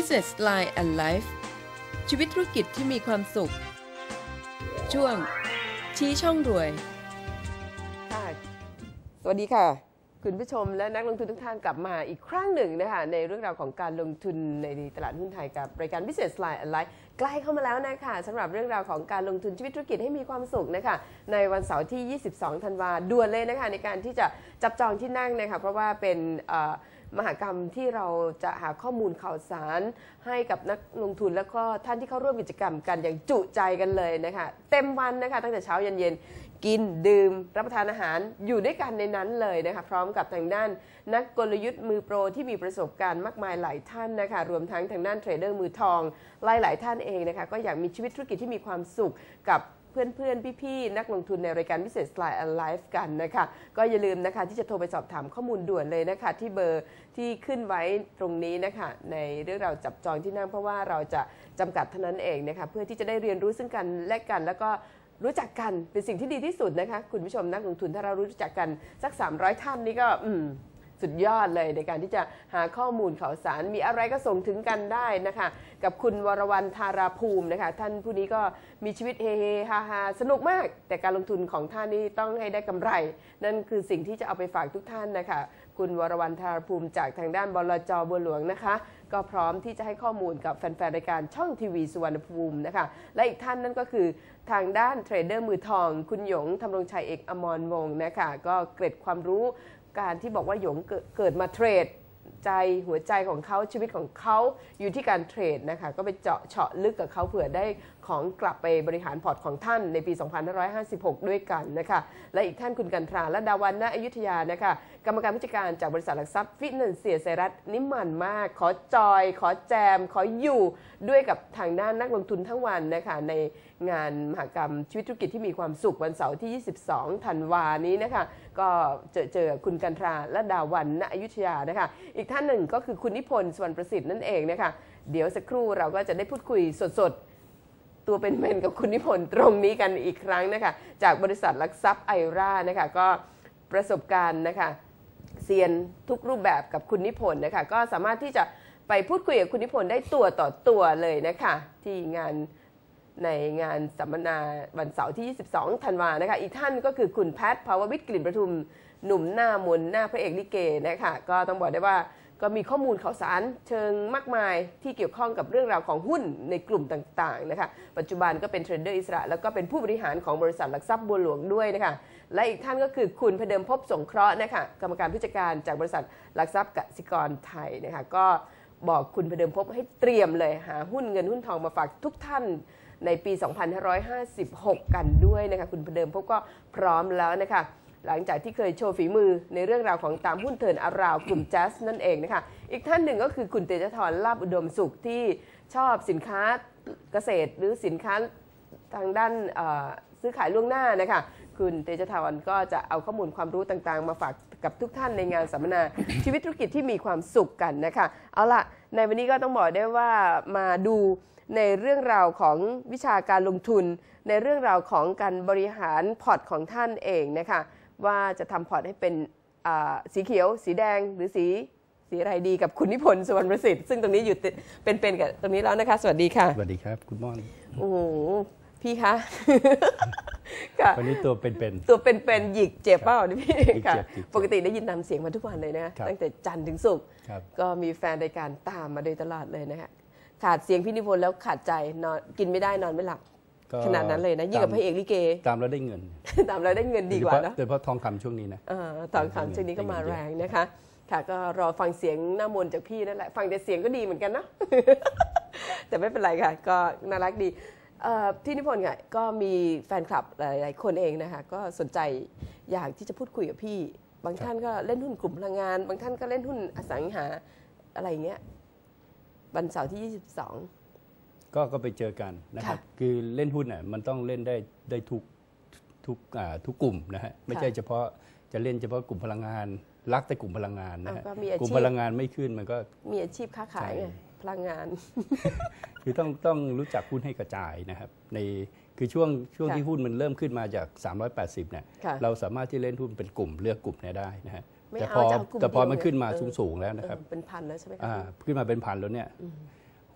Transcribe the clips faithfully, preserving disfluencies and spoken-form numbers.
Business Line and Life ชีวิตธุรกิจที่มีความสุขช่วงชี้ช่องรวยสวัสดีค่ะคุณผู้ชมและนักลงทุนทุกท่านกลับมาอีกครั้งหนึ่งนะคะในเรื่องราวของการลงทุนในตลาดหุ้นไทยกับรายการ Business Line and Life ใกล้เข้ามาแล้วนะคะสำหรับเรื่องราวของการลงทุนชีวิตธุรกิจให้มีความสุขนะคะในวันเสาร์ที่ยี่สิบสองธันวาคมด่วนเลยนะคะในการที่จะจับจองที่นั่งนะคะเพราะว่าเป็นมหกรรมที่เราจะหาข้อมูลข่าวสารให้กับนักลงทุนแล้วก็ท่านที่เข้าร่วมกิจกรรมกันอย่างจุใจกันเลยนะคะเต็มวันนะคะตั้งแต่เช้ายันเย็นกินดื่มรับประทานอาหารอยู่ด้วยกันในนั้นเลยนะคะพร้อมกับทางด้านนักกลยุทธ์มือโปรที่มีประสบการณ์มากมายหลายท่านนะคะรวมทั้งทางด้านเทรดเดอร์มือทองหลายๆท่านเองนะคะก็อยากมีชีวิตธุรกิจที่มีความสุขกับเพื่อนๆพี่ๆนักลงทุนในรายการ Business Line and Life กันนะคะก็อย่าลืมนะคะที่จะโทรไปสอบถามข้อมูลด่วนเลยนะคะที่เบอร์ที่ขึ้นไว้ตรงนี้นะคะในเรื่องเราจับจองที่นั่งเพราะว่าเราจะจำกัดเท่านั้นเองนะคะเพื่อที่จะได้เรียนรู้ซึ่งกันและกันแล้วก็รู้จักกันเป็นสิ่งที่ดีที่สุดนะคะคุณผู้ชมนักลงทุนถ้าเรารู้จักกันสักสามร้อยท่านนี่ก็อืมสุดยอดเลยในการที่จะหาข้อมูลข่าวสารมีอะไรก็ส่งถึงกันได้นะคะกับคุณวรวรรณธาราภูมินะคะท่านผู้นี้ก็มีชีวิตเฮเฮฮาฮาสนุกมากแต่การลงทุนของท่านนี่ต้องให้ได้กำไรนั่นคือสิ่งที่จะเอาไปฝากทุกท่านนะคะคุณวรวรรณธาราภูมิจากทางด้านบลจ.บัวหลวงนะคะก็พร้อมที่จะให้ข้อมูลกับแฟนๆรายการช่องทีวีสุวรรณภูมินะคะและอีกท่านนั่นก็คือทางด้านเทรดเดอร์มือทองคุณหยงธำรงชัยเอกอมรวงศ์นะคะก็เกร็ดความรู้การที่บอกว่าหยงเกิดมาเทรดใจหัวใจของเขาชีวิตของเขาอยู่ที่การเทรดนะคะก็ไปเจาะเฉาะลึกกับเขาเผื่อได้ของกลับไปบริหารพอร์ตของท่านในปีสองพันห้าร้อยห้าสิบหกด้วยกันนะคะและอีกท่านคุณกันตราและดาวันณอยุธยานะคะกรรมการผู้จัดการจากบริษัทหลักทรัพย์ฟินแลนเซียไซรัสนิมันมากขอจอยขอแจมขออยู่ด้วยกับทางด้านนักลงทุนทั้งวันนะคะในงานมหกรรมชีวิตธุรกิจที่มีความสุขวันเสาร์ที่ยี่สิบสองธันวานี้นะคะก็เจอเจอคุณกันตราและดาวันณอยุธยานะคะอีกท่านหนึ่งก็คือคุณนิพนธ์สวรรณประสิทธิ์นั่นเองนะคะเดี๋ยวสักครู่เราก็จะได้พูดคุยสดๆตัวเป็นๆกับคุณนิพนธ์ตรงนี้กันอีกครั้งนะคะจากบริษัทหลักทรัพย์ไอร่านะคะก็ประสบการณ์นะคะเซียนทุกรูปแบบกับคุณนิพนธ์นะคะก็สามารถที่จะไปพูดคุยกับคุณนิพนธ์ได้ตัวต่อตัวเลยนะคะที่งานในงานสัมมนาวันเสาร์ที่ยี่สิบสองธันวาคมนะคะอีกท่านก็คือคุณแพทย์ภาววิทย์กลิ่นประทุมหนุ่มหน้ามนหน้าพระเอกลิเกนะคะก็ต้องบอกได้ว่าก็มีข้อมูลข่าวสารเชิงมากมายที่เกี่ยวข้องกับเรื่องราวของหุ้นในกลุ่มต่างๆนะคะปัจจุบันก็เป็นเทรดเดอร์อิสระแล้วก็เป็นผู้บริหารของบริษัทหลักทรัพย์บัวหลวงด้วยนะคะและอีกท่านก็คือคุณพเดิมภพสงเคราะห์นะคะกรรมการผู้จัดการจากบริษัทหลักทรัพย์กสิกรไทยนะคะก็บอกคุณพเดิมภพให้เตรียมเลยหาหุ้นเงินหุ้นทองมาฝากทุกท่านในปีสองพันห้าร้อยห้าสิบหกกันด้วยนะคะคุณพเดิมภพก็พร้อมแล้วนะคะหลังจากที่เคยโชว์ฝีมือในเรื่องราวของตามหุ้นเทิร์นอาราวกลุ่มแจ๊สนั่นเองนะคะอีกท่านหนึ่งก็คือคุณเตชะธรลาภอุดมสุขที่ชอบสินค้าเกษตรหรือสินค้าทางด้านซื้อขายล่วงหน้านะคะคุณเตชะธรก็จะเอาข้อมูลความรู้ต่างๆมาฝากกับทุกท่านในงานสัมมนาชีวิตธุรกิจที่มีความสุขกันนะคะเอาล่ะในวันนี้ก็ต้องบอกได้ว่ามาดูในเรื่องราวของวิชาการลงทุนในเรื่องราวของการบริหารพอร์ตของท่านเองนะคะว่าจะทำพอร์ตให้เป็นสีเขียวสีแดงหรือสีสีอะไรดีกับคุณนิพนธ์สวรรณประสิทธิ์ซึ่งตรงนี้อยู่เป็นๆกับตรงนี้แล้วนะคะสวัสดีค่ะสวัสดีครับคุณม่อนโอ้โหพี่คะวันนี้ตัวเป็นๆตัวเป็นๆหยิกเจ็บเปล่านี่พี่ค่ะปกติได้ยินนำเสียงมาทุกวันเลยนะตั้งแต่จันทร์ถึงศุกร์ก็มีแฟนรายการตามมาโดยตลอดเลยนะคะขาดเสียงพี่นิพนธ์แล้วขาดใจนอนกินไม่ได้นอนไม่หลับขนาดนั้นเลยนะยิ่งกับพระเอกลิเกตามเราได้เงินตามเราได้เงินดีกว่านะโดยเฉพาะทองคำช่วงนี้นะทองคำช่วงนี้ก็มาแรงนะคะค่ะก็รอฟังเสียงหน้ามนจากพี่นั่นแหละฟังแต่เสียงก็ดีเหมือนกันนะแต่ไม่เป็นไรค่ะก็น่ารักดีที่นิพนธ์ค่ะก็มีแฟนคลับหลายๆคนเองนะคะก็สนใจอยากที่จะพูดคุยกับพี่บางท่านก็เล่นหุ้นกลุ่มพลังงานบางท่านก็เล่นหุ้นอสังหาอะไรเงี้ยวันเสาร์ที่ยี่สิบสองก็ก็ไปเจอกันนะครับคือเล่นหุ้นอ่ะมันต้องเล่นได้ได้ทุกทุกอ่าทุกกลุ่มนะฮะไม่ใช่เฉพาะจะเล่นเฉพาะกลุ่มพลังงานรักแต่กลุ่มพลังงานนะฮะกลุ่มพลังงานไม่ขึ้นมันก็มีอาชีพค้าขายไงพลังงานคือต้องต้องรู้จักหุ้นให้กระจายนะครับในคือช่วงช่วงที่หุ้นมันเริ่มขึ้นมาจากสามร้อยแปดสิบเนี่ยเราสามารถที่เล่นหุ้นเป็นกลุ่มเลือกกลุ่มเนี่ยได้นะฮะแต่พอแต่พอมันขึ้นมาสูงๆแล้วนะครับเป็นพันแล้วใช่ไหมขึ้นมาเป็นพันแล้วเนี่ย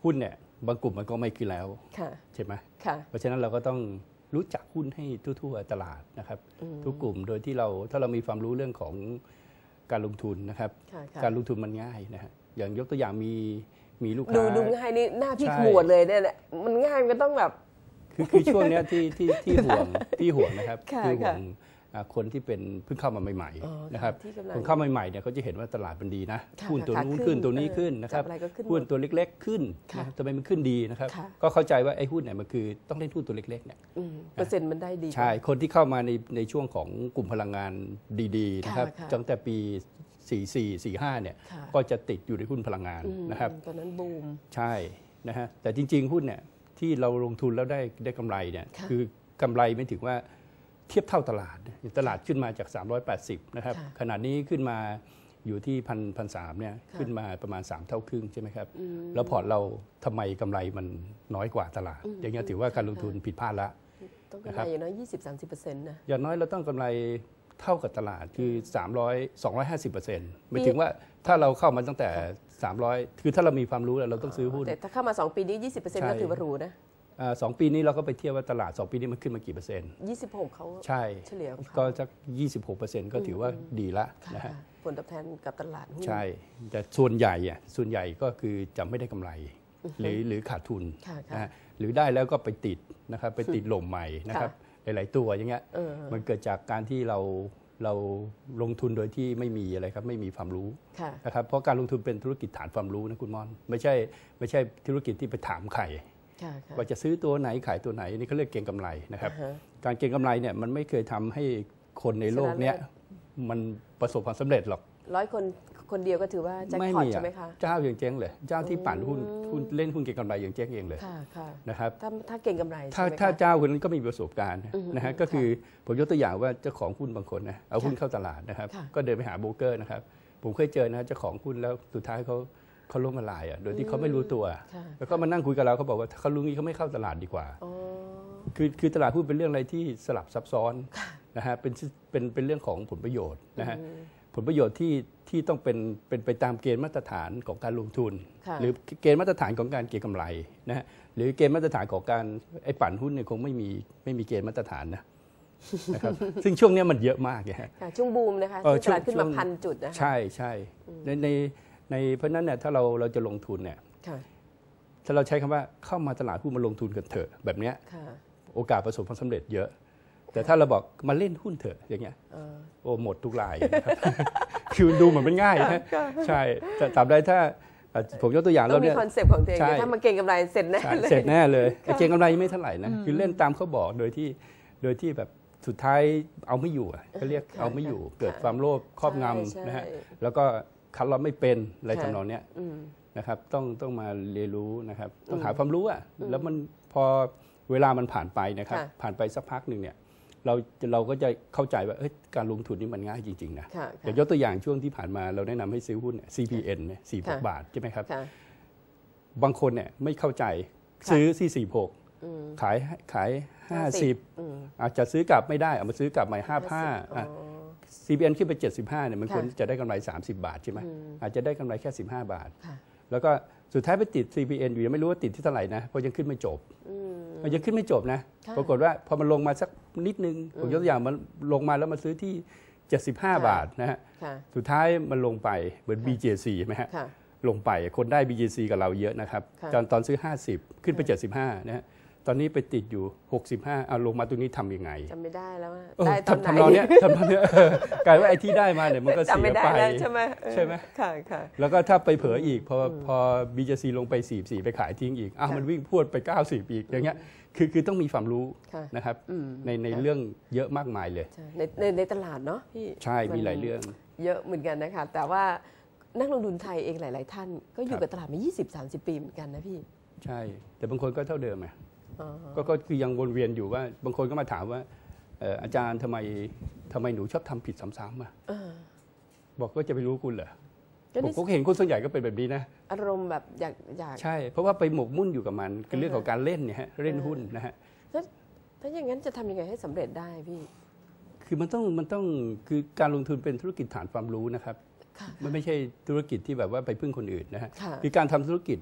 หุ้นเนี่ยบางกลุ่มมันก็ไม่ขึ้นแล้วใช่ไหมเพราะฉะนั้นเราก็ต้องรู้จักหุ้นให้ทั่วๆตลาดนะครับทุกกลุ่มโดยที่เราถ้าเรามีความรู้เรื่องของการลงทุนนะครับการลงทุนมันง่ายนะฮะอย่างยกตัวอย่างมีมีลูกค้าดูดูง่ายนี่หน้าพี่ขมวดเลยเนี่ยมันง่ายมันต้องแบบคือคือช่วงนี้ที่ที่ที่ห่วงที่ห่วงนะครับที่ห่วงคนที่เป็นเพิ่งเข้ามาใหม่ๆนะครับคนเข้ามาใหม่ๆเนี่ยเขาจะเห็นว่าตลาดมันดีนะหุ้นตัวนู้นขึ้นตัวนี้ขึ้นนะครับหุ้นตัวเล็กๆขึ้นนะทำไมมันขึ้นดีนะครับก็เข้าใจว่าไอ้หุ้นเนี่ยมันคือต้องเล่นหุ้นตัวเล็กๆเนี่ยเปอร์เซ็นต์มันได้ดีใช่คนที่เข้ามาในในช่วงของกลุ่มพลังงานดีๆนะครับตั้งแต่ปีสี่สี่ สี่ห้าเนี่ยก็จะติดอยู่ในหุ้นพลังงานนะครับตอนนั้นบูมใช่นะฮะแต่จริงๆหุ้นเนี่ยที่เราลงทุนแล้วได้ได้กำไรเนี่ยคือกำไรไม่ถึงว่าเทียบเท่าตลาดตลาดขึ้นมาจากสามร้อยแปดสิบนะครับขนาดนี้ขึ้นมาอยู่ที่พันพันสามเนี่ยขึ้นมาประมาณสามเท่าครึ่งใช่ไหมครับแล้วพอร์ตเราทำไมกำไรมันน้อยกว่าตลาดอย่างเงี้ยถือว่าการลงทุนผิดพลาดละต้องกำไรอย่างน้อยยี่สิบ สามสิบเปอร์เซ็นต์นะอย่างน้อยเราต้องกำไรเท่ากับตลาดคือสามร้อย สองร้อยห้าสิบเปอร์เซ็นต์หมายถึงว่าถ้าเราเข้ามาตั้งแต่สามร้อยคือถ้าเรามีความรู้แล้วเราต้องซื้อหุ้นแต่ถ้าเข้ามาสองปีนี้ ยี่สิบเปอร์เซ็นต์ ก็ถือว่ารู้นะสองปีนี้เราก็ไปเทียบว่าตลาดสองปีนี้มันขึ้นมากี่เปอร์เซ็นต์ยี่สิบหกเขาใช่เฉลี่ยก็สักยี่สิบหกเปอร์เซ็นต์ก็ถือว่าดีละนะฮะผลตอบแทนกับตลาดใช่แต่ส่วนใหญ่อ่ะส่วนใหญ่ก็คือจะไม่ได้กำไรหรือหรือขาดทุนนะหรือได้แล้วก็ไปติดนะครับไปติดหล่มใหม่นะครับหลายๆตัวอย่างเงี้ยมันเกิดจากการที่เราเราลงทุนโดยที่ไม่มีอะไรครับไม่มีความรู้นะครับเพราะการลงทุนเป็นธุรกิจฐานความรู้นะคุณมอนไม่ใช่ไม่ใช่ธุรกิจที่ไปถามใครว่าจะซื้อตัวไหนขายตัวไหนนี่เขาเรียกเก็งกำไรนะครับการเก็งกำไรเนี่ยมันไม่เคยทำให้คนในโลกเนี้ยมันประสบความสำเร็จหรอกร้อยคนคนเดียวก็ถือว่าแจ็คพอตใช่ไหมคะเจ้าอย่างเจ๊งเลยเจ้าที่ปั่นหุ้นหุ้นเล่นหุ้นเก็งกำไรอย่างเจ๊งเองเลยนะครับถ้าถ้าเก็งกำไรถ้าถ้าเจ้าคนนั้นก็มีประสบการณ์นะฮะก็คือผมยกตัวอย่างว่าเจ้าของหุ้นบางคนนะเอาหุ้นเข้าตลาดนะครับก็เดินไปหาโบรกเกอร์นะครับผมเคยเจอนะเจ้าของหุ้นแล้วสุดท้ายเขาเขาล้มละลายอ่ะโดยที่เขาไม่รู้ตัวแล้วก็มานั่งคุยกับเราเขาบอกว่าเขารู้งี้เขาไม่เข้าตลาดดีกว่าคือคือตลาดหุ้นเป็นเรื่องอะไรที่สลับซับซ้อนนะฮะเป็นเป็นเป็นเรื่องของผลประโยชน์นะฮะผลประโยชน์ที่ที่ต้องเป็นเป็นไปตามเกณฑ์มาตรฐานของการลงทุนหรือเกณฑ์มาตรฐานของการเก็งกำไรนะฮะหรือเกณฑ์มาตรฐานของการไอ้ปั่นหุ้นเนี่ยคงไม่มีไม่มีเกณฑ์มาตรฐานนะนะครับซึ่งช่วงนี้มันเยอะมากเลยฮะช่วงบูมนะคะตลาดขึ้นมาพันจุดนะใช่ใช่ในในในเพราะนั้นเนี่ยถ้าเราเราจะลงทุนเนี่ยถ้าเราใช้คำว่าเข้ามาตลาดหุ้นมาลงทุนกันเถอะแบบเนี้ยโอกาสประสบความสำเร็จเยอะแต่ถ้าเราบอกมาเล่นหุ้นเถอะอย่างเงี้ยโอ้หมดทุกรายนะครับคือดูเหมือนมันง่ายนะใช่แต่ตราบใดถ้าผมยกตัวอย่างเราเนี่ยมีคอนเซ็ปต์ของตัวเองถ้ามาเก็งกำไรเสร็จแน่เลยเสร็จแน่เลยเก็งกำไรไม่เท่าไหร่นะคือเล่นตามเขาบอกโดยที่โดยที่แบบสุดท้ายเอาไม่อยู่เขาเรียกเอาไม่อยู่เกิดความโลภครอบงำนะฮะแล้วก็คัดลอตไม่เป็นอะไรทำนองเนี้ยนะครับต้องต้องมาเรียนรู้นะครับต้องหาความรู้อ่ะแล้วมันพอเวลามันผ่านไปนะครับผ่านไปสักพักหนึ่งเนี่ยเราเราก็จะเข้าใจว่าการลงทุนนี่มันง่ายจริงๆนะอย่างยกตัวอย่างช่วงที่ผ่านมาเราแนะนำให้ซื้อหุ้น ซี พี เอ็น เนี่ยสี่สิบหกบาทใช่ไหมครับบางคนเนี่ยไม่เข้าใจซื้อที่สี่สิบหกขายขายห้าสิบอาจจะซื้อกลับไม่ได้เอามาซื้อกลับใหม่ห้าสิบห้า ซี พี เอ็น ขึ้นไปเจ็ดสิบห้าเนี่ยมันควรจะได้กำไรสามสิบบาทใช่ไหมอาจจะได้กำไรแค่สิบห้าบาทแล้วก็สุดท้ายไปติด ซี พี เอ็น อยู่ยังไม่รู้ว่าติดที่เท่าไหร่นะเพราะยังขึ้นไม่จบมันยังขึ้นไม่จบนะปรากฏว่าพอมันลงมาสักนิดนึงผมยกตัวอย่างมันลงมาแล้วมาซื้อที่เจ็ดสิบห้าบาทนะฮะสุดท้ายมันลงไปเหมือน บี เจ ซี ใช่ไหมฮะลงไปคนได้ บี เจ ซี กับเราเยอะนะครับตอนตอนซื้อห้าสิบขึ้นไปเจ็ดสิบห้านะฮะตอนนี้ไปติดอยู่หกสิบห้าเอาลงมาตรงนี้ทำยังไงจำไม่ได้แล้วได้ตอนไหนทำนองเนี้ยทำนองเนี้ยกลายว่าไอ้ที่ได้มาเนี่ยมันก็เสียไปใช่ไหมใช่ไหมค่ะค่ะแล้วก็ถ้าไปเผลออีกพอพอ บี เจ ซี ลงไปสี่สิบสี่ไปขายทิ้งอีกอ้าวมันวิ่งพรวดไปเก้าสิบอีกอย่างเงี้ยคือคือต้องมีความรู้นะครับในในเรื่องเยอะมากมายเลยในในในตลาดเนาะพี่ใช่มีหลายเรื่องเยอะเหมือนกันนะคะแต่ว่านักลงทุนไทยเองหลายๆท่านก็อยู่กับตลาดมา ยี่สิบ สามสิบ ปีเหมือนกันนะพี่ใช่แต่บางคนก็เท่าเดิมไงก็ก็คือยังวนเวียนอยู่ว่าบางคนก็มาถามว่าอาจารย์ทำไมทำไมหนูชอบทำผิดซ้ำๆอ่ะบอกก็จะไปรู้คุณเหรอผมก็เห็นคนส่วนใหญ่ก็เป็นแบบนี้นะอารมณ์แบบอยากอยากใช่เพราะว่าไปหมกมุ่นอยู่กับมันคือเรื่องของการเล่นเนี่ยฮะเล่นหุ้นนะฮะถ้าอย่างนั้นจะทำยังไงให้สำเร็จได้พี่คือมันต้องมันต้องคือการลงทุนเป็นธุรกิจฐานความรู้นะครับมันไม่ใช่ธุรกิจที่แบบว่าไปพึ่งคนอื่นนะฮะคือการทำธุรกิจเนี่ย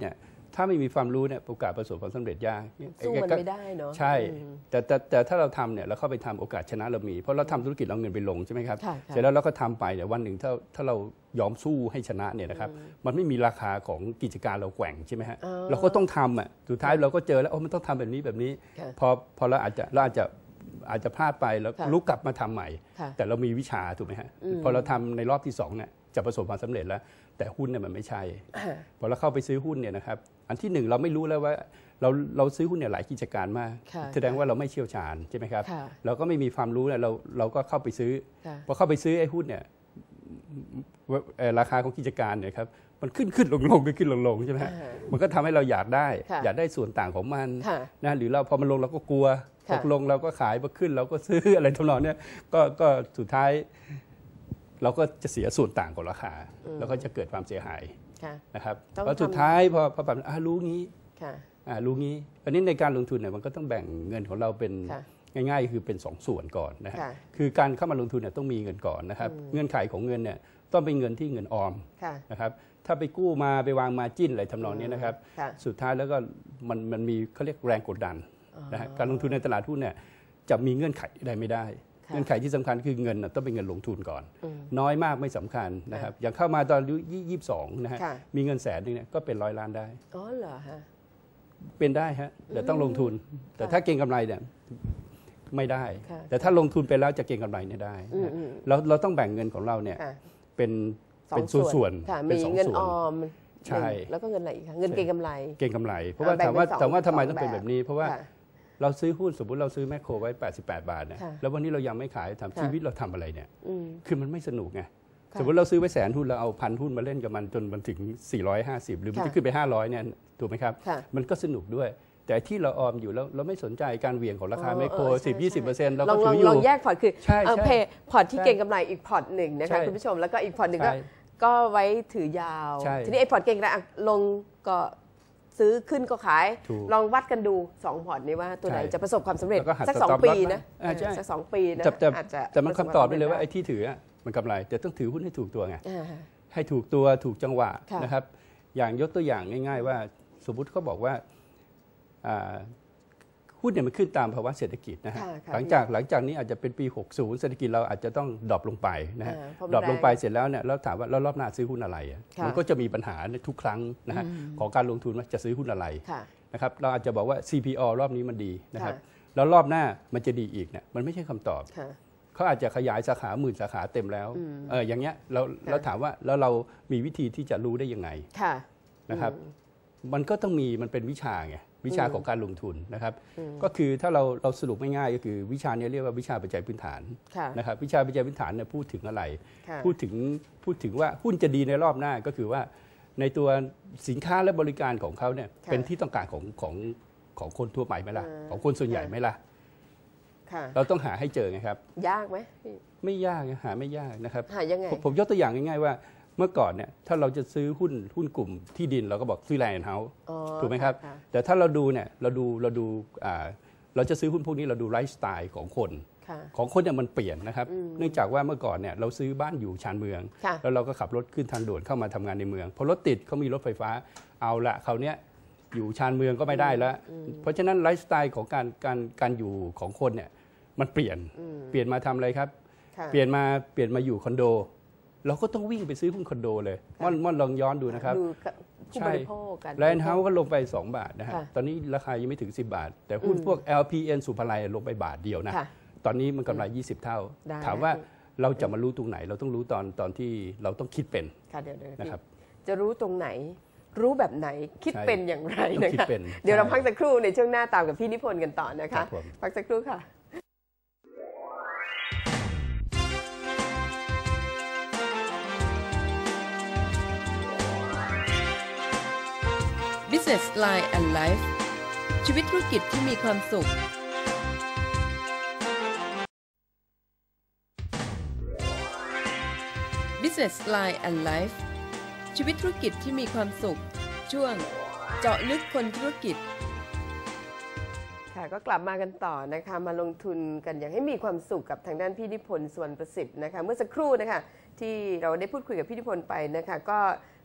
ถ้าไม่มีความรู้เนี่ยโอกาสประสบความสำเร็จยากสู้มันไม่ได้เนาะใช่แต่แต่แต่ถ้าเราทำเนี่ยเราเข้าไปทำโอกาสชนะเรามีเพราะเราทำธุรกิจเราเงินไปลงใช่ไหมครับเสร็จแล้วเราก็ทำไปเนี่ยวันหนึ่งถ้าถ้าเรายอมสู้ให้ชนะเนี่ยนะครับมันไม่มีราคาของกิจการเราแกว่งใช่ไหมฮะเราก็ต้องทำอ่ะสุดท้ายเราก็เจอแล้วโอ้มันต้องทำแบบนี้แบบนี้พอพอเราอาจจะเราอาจจะอาจจะพลาดไปแล้วลุกกลับมาทำใหม่แต่เรามีวิชาถูกไหมฮะพอเราทำในรอบที่สองเนี่ยจะประสบความสำเร็จแล้วแต่หุ้นเนี่ยมันไม่ใช่พอเราเข้าไปซื้อหุ้นเนี่ยนะครับอันที่หนึ่งเราไม่รู้แล้วว่าเราเราซื้อหุ้นเนี่ยหลายกิจการมากแสดงว่าเราไม่เชี่ยวชาญใช่ไหมครับเราก็ไม่มีความรู้เนี่ยเราเราก็เข้าไปซื้อพอเข้าไปซื้อไอ้หุ้นเนี่ยราคาของกิจการเนี่ยครับมันขึ้นขึ้นลงลงขึ้นขึ้นลงลงใช่ไหมฮะมันก็ทำให้เราอยากได้อยากได้ส่วนต่างของมันนะหรือเราพอมันลงเราก็กลัวพอลงเราก็ขายพอขึ้นเราก็ซื้ออะไรทำนองนี้ก็ก็สุดท้ายเราก็จะเสียส่วนต่างของราคาแล้วก็จะเกิดความเสียหายนะครับเพราะสุดท้ายพอพอแบบรู้งี้รู้งี้อันนี้ในการลงทุนเนี่ยมันก็ต้องแบ่งเงินของเราเป็นง่ายๆคือเป็นสองส่วนก่อนนะฮะคือการเข้ามาลงทุนเนี่ยต้องมีเงินก่อนนะครับเงื่อนไขของเงินเนี่ยต้องเป็นเงินที่เงินออมนะครับถ้าไปกู้มาไปวางมาจิ้นอะไรทำนองนี้นะครับสุดท้ายแล้วก็มันมันมีเขาเรียกแรงกดดันนะฮะการลงทุนในตลาดหุ้นเนี่ยจะมีเงื่อนไขใดไม่ได้เงื่อนไขที่สำคัญคือเงินต้องเป็นเงินลงทุนก่อนน้อยมากไม่สำคัญนะครับอย่างเข้ามาตอนอายุยี่สิบสองนะฮะมีเงินแสนนึงเนี่ยก็เป็นร้อยล้านได้อ๋อเหรอฮะเป็นได้ฮะแต่ต้องลงทุนแต่ถ้าเก็งกำไรเนี่ยไม่ได้แต่ถ้าลงทุนไปแล้วจะเก็งกำไรเนี่ยได้เราเราต้องแบ่งเงินของเราเนี่ยเป็นเป็นส่วนๆมีเงินออมใช่แล้วก็เงินอะไรอีกคะเงินเก็งกำไรเก็งกำไรเพราะว่าถามว่าถามว่าทำไมต้องเป็นแบบนี้เพราะว่าเราซื้อหุ้นสมมติเราซื้อแมคโครไว้แปดสิบแปดบาทเนี่ยแล้ววันนี้เรายังไม่ขายทำชีวิตเราทำอะไรเนี่ยคือมันไม่สนุกไงสมมติเราซื้อไว้แสนหุ้นเราเอาพันหุ้นมาเล่นกับมันจนมันถึงสี่ร้อยห้าสิบหรือมันจะขึ้นไปห้าร้อยเนี่ยถูกไหมครับมันก็สนุกด้วยแต่ที่เราออมอยู่แล้วเราไม่สนใจการเหวี่ยงของราคาแมคโครสิบ ยี่สิบเปอร์เซ็นต์เราก็ถืออยู่ลองแยกพอร์ตคือเอาเพย์พอร์ตที่เก็งกำไรอีกพอร์ตหนึ่งนะคะคุณผู้ชมแล้วก็อีกพอร์ตหนึ่งก็ก็ไว้ถือยาวทีนี้ไอ้พอร์ตเก็งกำไรลงก็ซื้อขึ้นก็ขายลองวัดกันดูสองพอร์ตนี้ว่าตัวไหนจะประสบความสำเร็จสักสองปีนะสักสองปีนะอาจจะแต่มันคำตอบได้เลยว่าไอ้ที่ถือมันกำไรแต่ต้องถือหุ้นให้ถูกตัวไงให้ถูกตัวถูกจังหวะนะครับอย่างยกตัวอย่างง่ายๆว่าสมมุติเขาบอกว่าหุ้นเนี่ยมันขึ้นตามภาวะเศรษฐกิจนะฮะหลังจากหลังจากนี้อาจจะเป็นปีหกสิบเศรษฐกิจเราอาจจะต้องดรอปลงไปนะฮะดรอปลงไปเสร็จแล้วเนี่ยแล้วถามว่าแล้วรอบหน้าซื้อหุ้นอะไรมันก็จะมีปัญหาในทุกครั้งนะฮะของการลงทุนว่าจะซื้อหุ้นอะไรนะครับเราอาจจะบอกว่า ซี พี อ รอบนี้มันดีนะครับแล้วรอบหน้ามันจะดีอีกเนี่ยมันไม่ใช่คำตอบเขาอาจจะขยายสาขาหมื่นสาขาเต็มแล้วเอออย่างเงี้ยเราเราถามว่าแล้วเรามีวิธีที่จะรู้ได้ยังไงนะครับมันก็ต้องมีมันเป็นวิชาไงวิชาของการลงทุนนะครับก็คือถ้าเราเราสรุปง่ายๆก็คือวิชานี้เรียกว่าวิชาปัจจัยพื้นฐานนะครับวิชาปัจจัยพื้นฐานเนี่ยพูดถึงอะไรพูดถึงพูดถึงว่าหุ้นจะดีในรอบหน้าก็คือว่าในตัวสินค้าและบริการของเขาเนี่ยเป็นที่ต้องการของของของคนทั่วไปไหมล่ะของคนส่วนใหญ่ไหมล่ะเราต้องหาให้เจอไงครับยากไหมไม่ยากหาไม่ยากนะครับหายังไงผมยกตัวอย่างง่ายๆว่าเมื่อก่อนเนี่ยถ้าเราจะซื้อหุ้นหุ้นกลุ่มที่ดินเราก็บอกซื้อแลนด์เฮาส์ถูกไหมครับแต่ถ้าเราดูเนี่ยเราดูเราดูเราจะซื้อหุ้นพวกนี้เราดูไลฟ์สไตล์ของคนของคนเนี่ยมันเปลี่ยนนะครับเนื่องจากว่าเมื่อก่อนเนี่ยเราซื้อบ้านอยู่ชานเมืองแล้วเราก็ขับรถขึ้นทางด่วนเข้ามาทำงานในเมืองพอรถติดเขามีรถไฟฟ้าเอาละเขาเนี้ยอยู่ชานเมืองก็ไม่ได้แล้วเพราะฉะนั้นไลฟ์สไตล์ของการการการอยู่ของคนเนี่ยมันเปลี่ยนเปลี่ยนมาทำอะไรครับเปลี่ยนมาเปลี่ยนมาอยู่คอนโดเราก็ต้องวิ่งไปซื้อหุ้นคอนโดเลยม่อนม่อนลองย้อนดูนะครับใช่แลนด์เฮาส์ก็ลงไปสองบาทนะฮะตอนนี้ราคายังไม่ถึงสิบบาทแต่หุ้นพวก แอล พี เอ็น สุภาลัยลงไปบาทเดียวนะตอนนี้มันกำไรยี่สิบเท่าถามว่าเราจะมารู้ตรงไหนเราต้องรู้ตอนตอนที่เราต้องคิดเป็นนะครับจะรู้ตรงไหนรู้แบบไหนคิดเป็นอย่างไรนะคะเดี๋ยวเราพักสักครู่ในช่วงหน้าตามกับพี่นิพนธ์กันต่อนะคะพักสักครู่ค่ะBusiness Line and Life ชีวิตธุรกิจที่มีความสุข Business Line and Life ชีวิตธุรกิจที่มีความสุขช่วงเจาะลึกคนธุรกิจค่ะก็กลับมากันต่อนะคะมาลงทุนกันอย่างให้มีความสุขกับทางด้านพี่นิพนธ์ สุวรรณประสิทธิ์นะคะเมื่อสักครู่นะคะที่เราได้พูดคุยกับพี่นิพนธ์ไปนะคะก็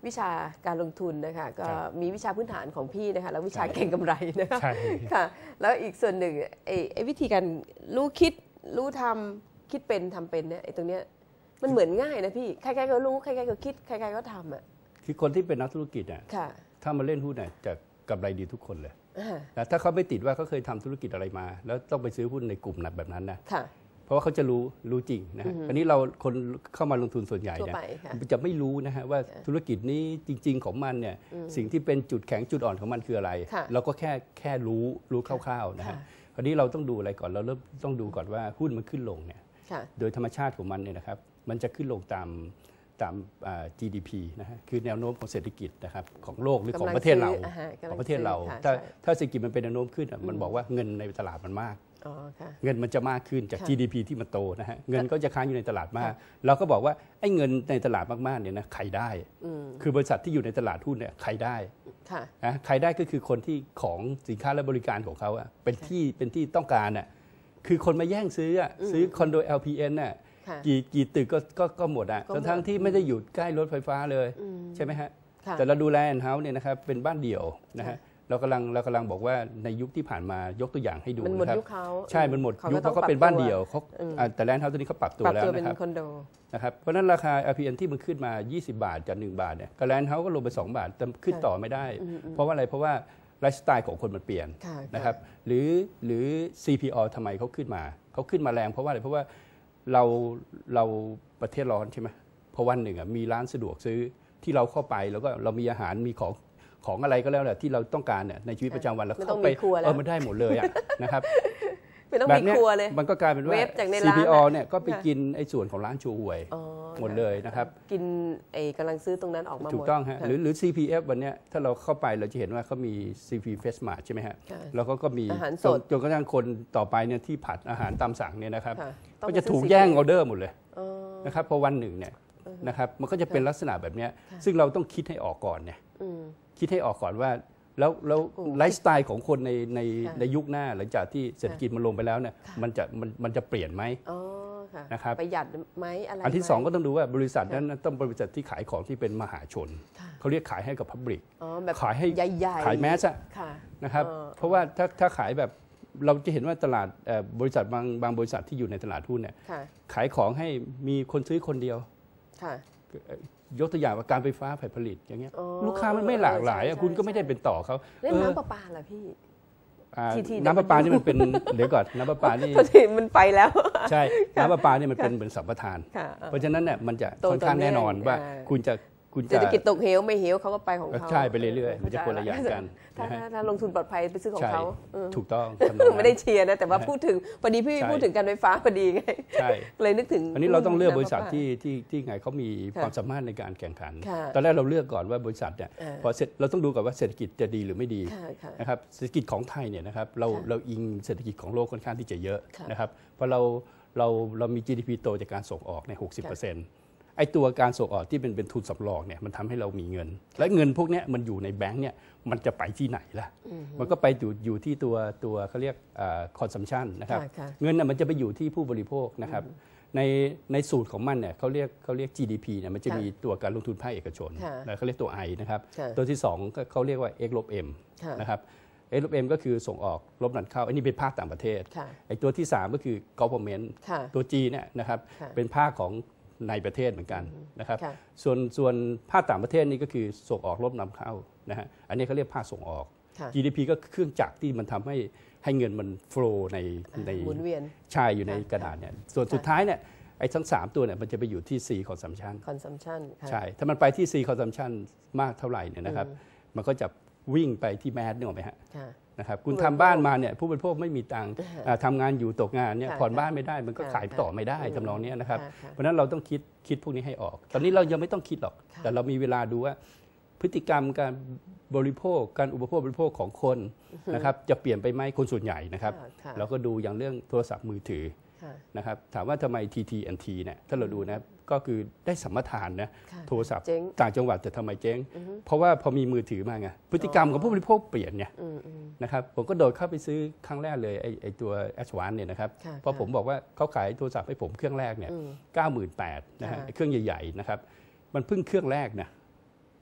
วิชาการลงทุนนะคะก็ครับมีวิชาพื้นฐานของพี่นะคะแล้ววิชาเก่งกำไรนะคะใช่ค่ะแล้วอีกส่วนหนึ่งไอ้ไอ้วิธีการรู้คิดรู้ทำคิดเป็นทำเป็นเนี่ยไอ้ตรงเนี้ยมันเหมือนง่ายนะพี่ใครๆก็รู้ใครๆก็คิดใครๆก็ทำอ่ะคือคนที่เป็นนักธุรกิจอ่ะค่ะถ้ามาเล่นหุ้นเนี่ยจะกำไรดีทุกคนเลยอ่านะถ้าเขาไม่ติดว่าเขาเคยทำธุรกิจอะไรมา แล้วต้องไปซื้อหุ้นในกลุ่มแบบนั้นนะค่ะเพราะว่าเขาจะรู้รู้จริงนะฮะอันนี้เราคนเข้ามาลงทุนส่วนใหญ่ทั่วเนี่ยไปค่ะจะไม่รู้นะฮะว่าธุรกิจนี้จริง ๆ ของมันเนี่ยสิ่งที่เป็นจุดแข็งจุดอ่อนของมันคืออะไรค่ะเราก็แค่แค่รู้รู้คร่าวๆนะฮะค่ะคราวนี้เราต้องดูอะไรก่อนเราเริ่มต้องดูก่อนว่าหุ้นมันขึ้นลงเนี่ยค่ะโดยธรรมชาติของมันเนี่ยนะครับมันจะขึ้นลงตามตามอ่า จี ดี พี นะฮะคือแนวโน้มของเศรษฐกิจนะครับของโลกหรือของประเทศเรากำลังซื้ออ่าฮะกำลังของประเทศเราซื้อค่ะถ้าใช่ถ้าเศรษฐกิจมันเป็นแนวโน้มขึ้นอ่ะมันบอกว่าเงินในตลาดมันมากอ๋อค่ะเงินมันจะมากขึ้นจากค่ะจี ดี พี ที่มันโตนะฮะเงินก็จะค้างอยู่ในตลาดมากค่ะเราก็บอกว่าไอ้เงินในตลาดมากๆเนี่ยนะใครได้อืมคือบริษัทที่อยู่ในตลาดหุ้นเนี่ยใครได้ค่ะนะใครได้ก็คือคนที่ของสินค้าและบริการของเขาอะเป็นที่เป็นที่ต้องการอะคือคนมาแย่งซื้ออะซื้อคอนโด แอล พี เอ็น น่ะค่ะกี่กี่ตึกก็ก็ก็หมดอะก็หมดทั้งๆที่ไม่ได้อยู่ใกล้รถไฟฟ้าเลยอืมใช่ไหมฮะค่ะแต่เราดูแลแอนเฮาส์เนี่ยนะครับเป็นบ้านเดี่ยวนะฮะค่ะเรากำลังเรากำลังบอกว่าในยุคที่ผ่านมายกตัวอย่างให้ดูมันหมดนะครับยุคเขาใช่ มันหมดเขายุก็คต้เพองราะเขาเป็นปรับบ้านตัวเดี่ยวเขาอืมอ่าแต่แลนด์เฮาส์ตัวนี้เขาปรับตัวปรับแล้วตัวเป็นนะครับคอนโดนะครับเพราะฉะนั้นราคา แอล พี เอ็น ที่มันขึ้นมา ยี่สิบบาทจากหนึ่งบาทเนี่ยกับแลนด์เฮาส์ก็ลงไปสองบาทแต่ขึ้นค่ะต่อไม่ได้อืมอืมเพราะว่าอะไรเพราะว่าไลฟ์สไตล์ของคนมันเปลี่ยนค่ะนะครับหรือหรือ ซี พี อ ทำไมเขาขึ้นมาเขาขึ้นมาแรงเพราะว่าอะไรเพราะว่าเราเราประเทศร้อนใช่ไหมเพราะวันหนึ่งอ่ะมีร้านสะดวกซื้อที่เราเข้าไปแล้วก็เรามีอาหารมีของของอะไรก็แล้วแหละที่เราต้องการเนี่ยในชีวิตประจำวันเราไม่ต้องเข้าไปมีครัวแล้วเออมันได้หมดเลยอะนะครับไม่ต้องแบบมีเนี้ยครัวเลยมันก็กลายเป็นว่าเวฟจากในซีร้านพี ออะเนี่ยก็ไปค่ะกินไอ้ส่วนของร้านชูหวยอ๋อหมดเลยนะครับกินไอ้กำลังซื้อตรงนั้นออกมาหมดถูกต้องฮะค่หรือหรือ ซี พี เอฟ วันเนี้ยถ้าเราเข้าไปเราจะเห็นว่าเขามี ซี พี Fresh Mart ใช่ไหมฮะค่ะแล้วก็ก็มีอาหารสดจนจนกระทั่งคนต่อไปเนี่ยที่ผัดอาหารตามสั่งเนี่ยนะครับค่ะต้องก็ไปจะซื้อถูกซีแย่งพีออเดอร์หมดเลยอ๋อนะครับพอวันหนึ่งเนี่ยนะครับมันก็จะเป็นลักษณะแบบเนี้ยซึ่งเราต้องคิดให้ออกก่อนเนี่ยอืมคิดให้ออกก่อนว่าแล้วแล้วโอ้ไลฟ์สไตล์ของคนในในค่ะในยุคหน้าหลังจากที่เศรษฐกิจมันลงไปแล้วเนี่ยค่ะมันจะมันมันจะเปลี่ยนไหมอ๋อค่ะนะครับประหยัดไหมอะไรอันที่ไหมสองก็ต้องดูว่าบริษัทนั้นต้องบริษัทที่ขายของที่เป็นมหาชนค่ะเขาเรียกขายให้กับพับลิกอ๋อแบบขายให้ใหญ่ๆขายแมสอะค่ะนะครับเออเพราะว่าถ้าถ้าขายแบบเราจะเห็นว่าตลาดเอ่อบริษัทบางบางบริษัทที่อยู่ในตลาดหุ้นเนี่ยค่ะขายของให้มีคนซื้อคนเดียวค่ะเอ่อยกตัวอย่างว่าการไฟฟ้าฝ่ายผลิตอย่างเงี้ยอ๋อลูกค้ามันไม่หลากหลายอะใช่คุณก็ใช่ไม่ได้เป็นต่อเขาเล่นเออน้ำประปาล่ะพี่อ่าทีทีน้ำประปานี่มันเป็น เดี๋ยวก่อนน้ำประปานี่พอดีมันไปแล้วใช่น้ำประปานี่มันเป็นเหมือนสัมปทานค่ะเพราะฉะนั้นเนี่ยมันจะตรงค่อนข้างตำแหน่งแน่นอนว่าอ่าคุณจะคุณเศรจะษฐกิจตกเหวไม่เหวเขาก็ไปของเขาใช่ไปเรื่อยๆมันจะคนละอย่างกันถ้านะฮะถ้าถ้าลงทุนปลอดภัยไปซื้อของใช่เขาเออถูกต้องทำนองนั้นไม่ได้เชียร์นะแต่ว่าพูดถึงพอดีพี่ใช่พูดถึงการไฟฟ้าพอดีไงใช่เลยนึกถึงอันนี้เราต้องเลือกบริษัทน้ำประปาที่ที่ที่ไงเขามีค่ะความสามารถในการแข่งขันค่ะตอนแรกเราเลือกก่อนว่าบริษัทเนี่ยอ่าพอเสร็จเราต้องดูก่อนว่าเศรษฐกิจจะดีหรือไม่ดีค่ะค่ะนะครับเศรษฐกิจของไทยเนี่ยนะครับเราค่ะเราอิงเศรษฐกิจของโลกค่อนข้างที่จะเยอะค่ะนะครับเพราะเราเราเรามี จี ดี พี โตจากการส่งออกในหกสิบเปอร์เซ็นต์ไอ้ตัวการส่งออกที่เป็นเป็นทุนสำรองเนี่ยมันทำให้เรามีเงิน และเงินพวกเนี้ยมันอยู่ในแบงก์เนี่ยมันจะไปที่ไหนล่ะมันก็ไปอยู่อยู่ที่ตัวตัวเขาเรียกคอนซัมชันนะครับค่ะค่ะเงินน่ะมันจะไปอยู่ที่ผู้บริโภคนะครับในในสูตรของมันเนี่ยเขาเรียกเขาเรียก จี ดี พี เนี่ยมันจะค่ะมีตัวการลงทุนภาคเอกชนค่ะนะเขาเรียกตัว I นะครับค่ะตัวที่สองก็เขาเรียกว่า X ลบ M ค่ะนะครับ X ลบ M ก็คือส่งออกลบนำเข้าอันนี้เป็นภาคต่างประเทศค่ะไอ้ตัวที่สามก็คือ government ค่ะตัว G เนี่ยนะครับค่ะเป็นภาคของในประเทศเหมือนกันนะครับค่ะส่วนส่วนภาคต่างประเทศนี่ก็คือส่งออกลบนำเข้านะฮะอันนี้เขาเรียกภาคส่งออกค่ะจี ดี พี ก็เครื่องจักรที่มันทำให้ให้เงินมันโฟลว์ในในหมุนเวียนใช่อยู่ในกระดาษเนี่ยส่วนสุดท้ายเนี่ยไอ้ทั้งสามตัวเนี่ยมันจะไปอยู่ที่ C consumption consumption ค่ะใช่ถ้ามันไปที่ C consumption มากเท่าไหร่เนี่ยนะครับมันก็จะวิ่งไปที่แมสนึกออกไหมฮะค่ะนะครับคุณผู้บริทำโภคบ้านมาเนี่ยผู้บริโภคไม่มีตังค์อ่าทำงานอยู่ตกงานเนี่ยค่ะผ่อนบ้านไม่ได้มันก็ค่ะขายต่อไม่ได้ทำนองเนี้ยนะครับค่ะค่ะเพราะฉะนั้นเราต้องคิดคิดพวกนี้ให้ออก ตอนนี้เรายังไม่ต้องคิดหรอกค่ะแต่เรามีเวลาดูว่าพฤติกรรมการบริโภคการอุปโภคบริโภคของคนนะครับจะเปลี่ยนไปไหมคนส่วนใหญ่นะครับค่ะค่ะเราก็ดูอย่างเรื่องโทรศัพท์มือถือค่ะนะครับถามว่าทำไม ที ที แอนด์ ที เนี่ยถ้าเราดูนะก็คือได้สัมปทานนะค่ะโทรศัพท์เจ๊งต่างจังหวัดแต่ทำไมเจ๊ง เพราะว่าพอมีมือถือมาไงพฤติกรรมของผู้บริโภคเปลี่ยนไงอืมอืมนะครับผมก็โดดเข้าไปซื้อครั้งแรกเลยไอ้ไอ้ตัว แอช วานซ์ เนี่ยนะครับค่ะเพราะผมบอกว่าเขาขายโทรศัพท์ให้ผมเครื่องแรกเนี่ยอืมเก้าหมื่นแปดนะฮะค่ะเครื่องใหญ่ๆนะครับมันเพิ่งเครื่องแรกนะ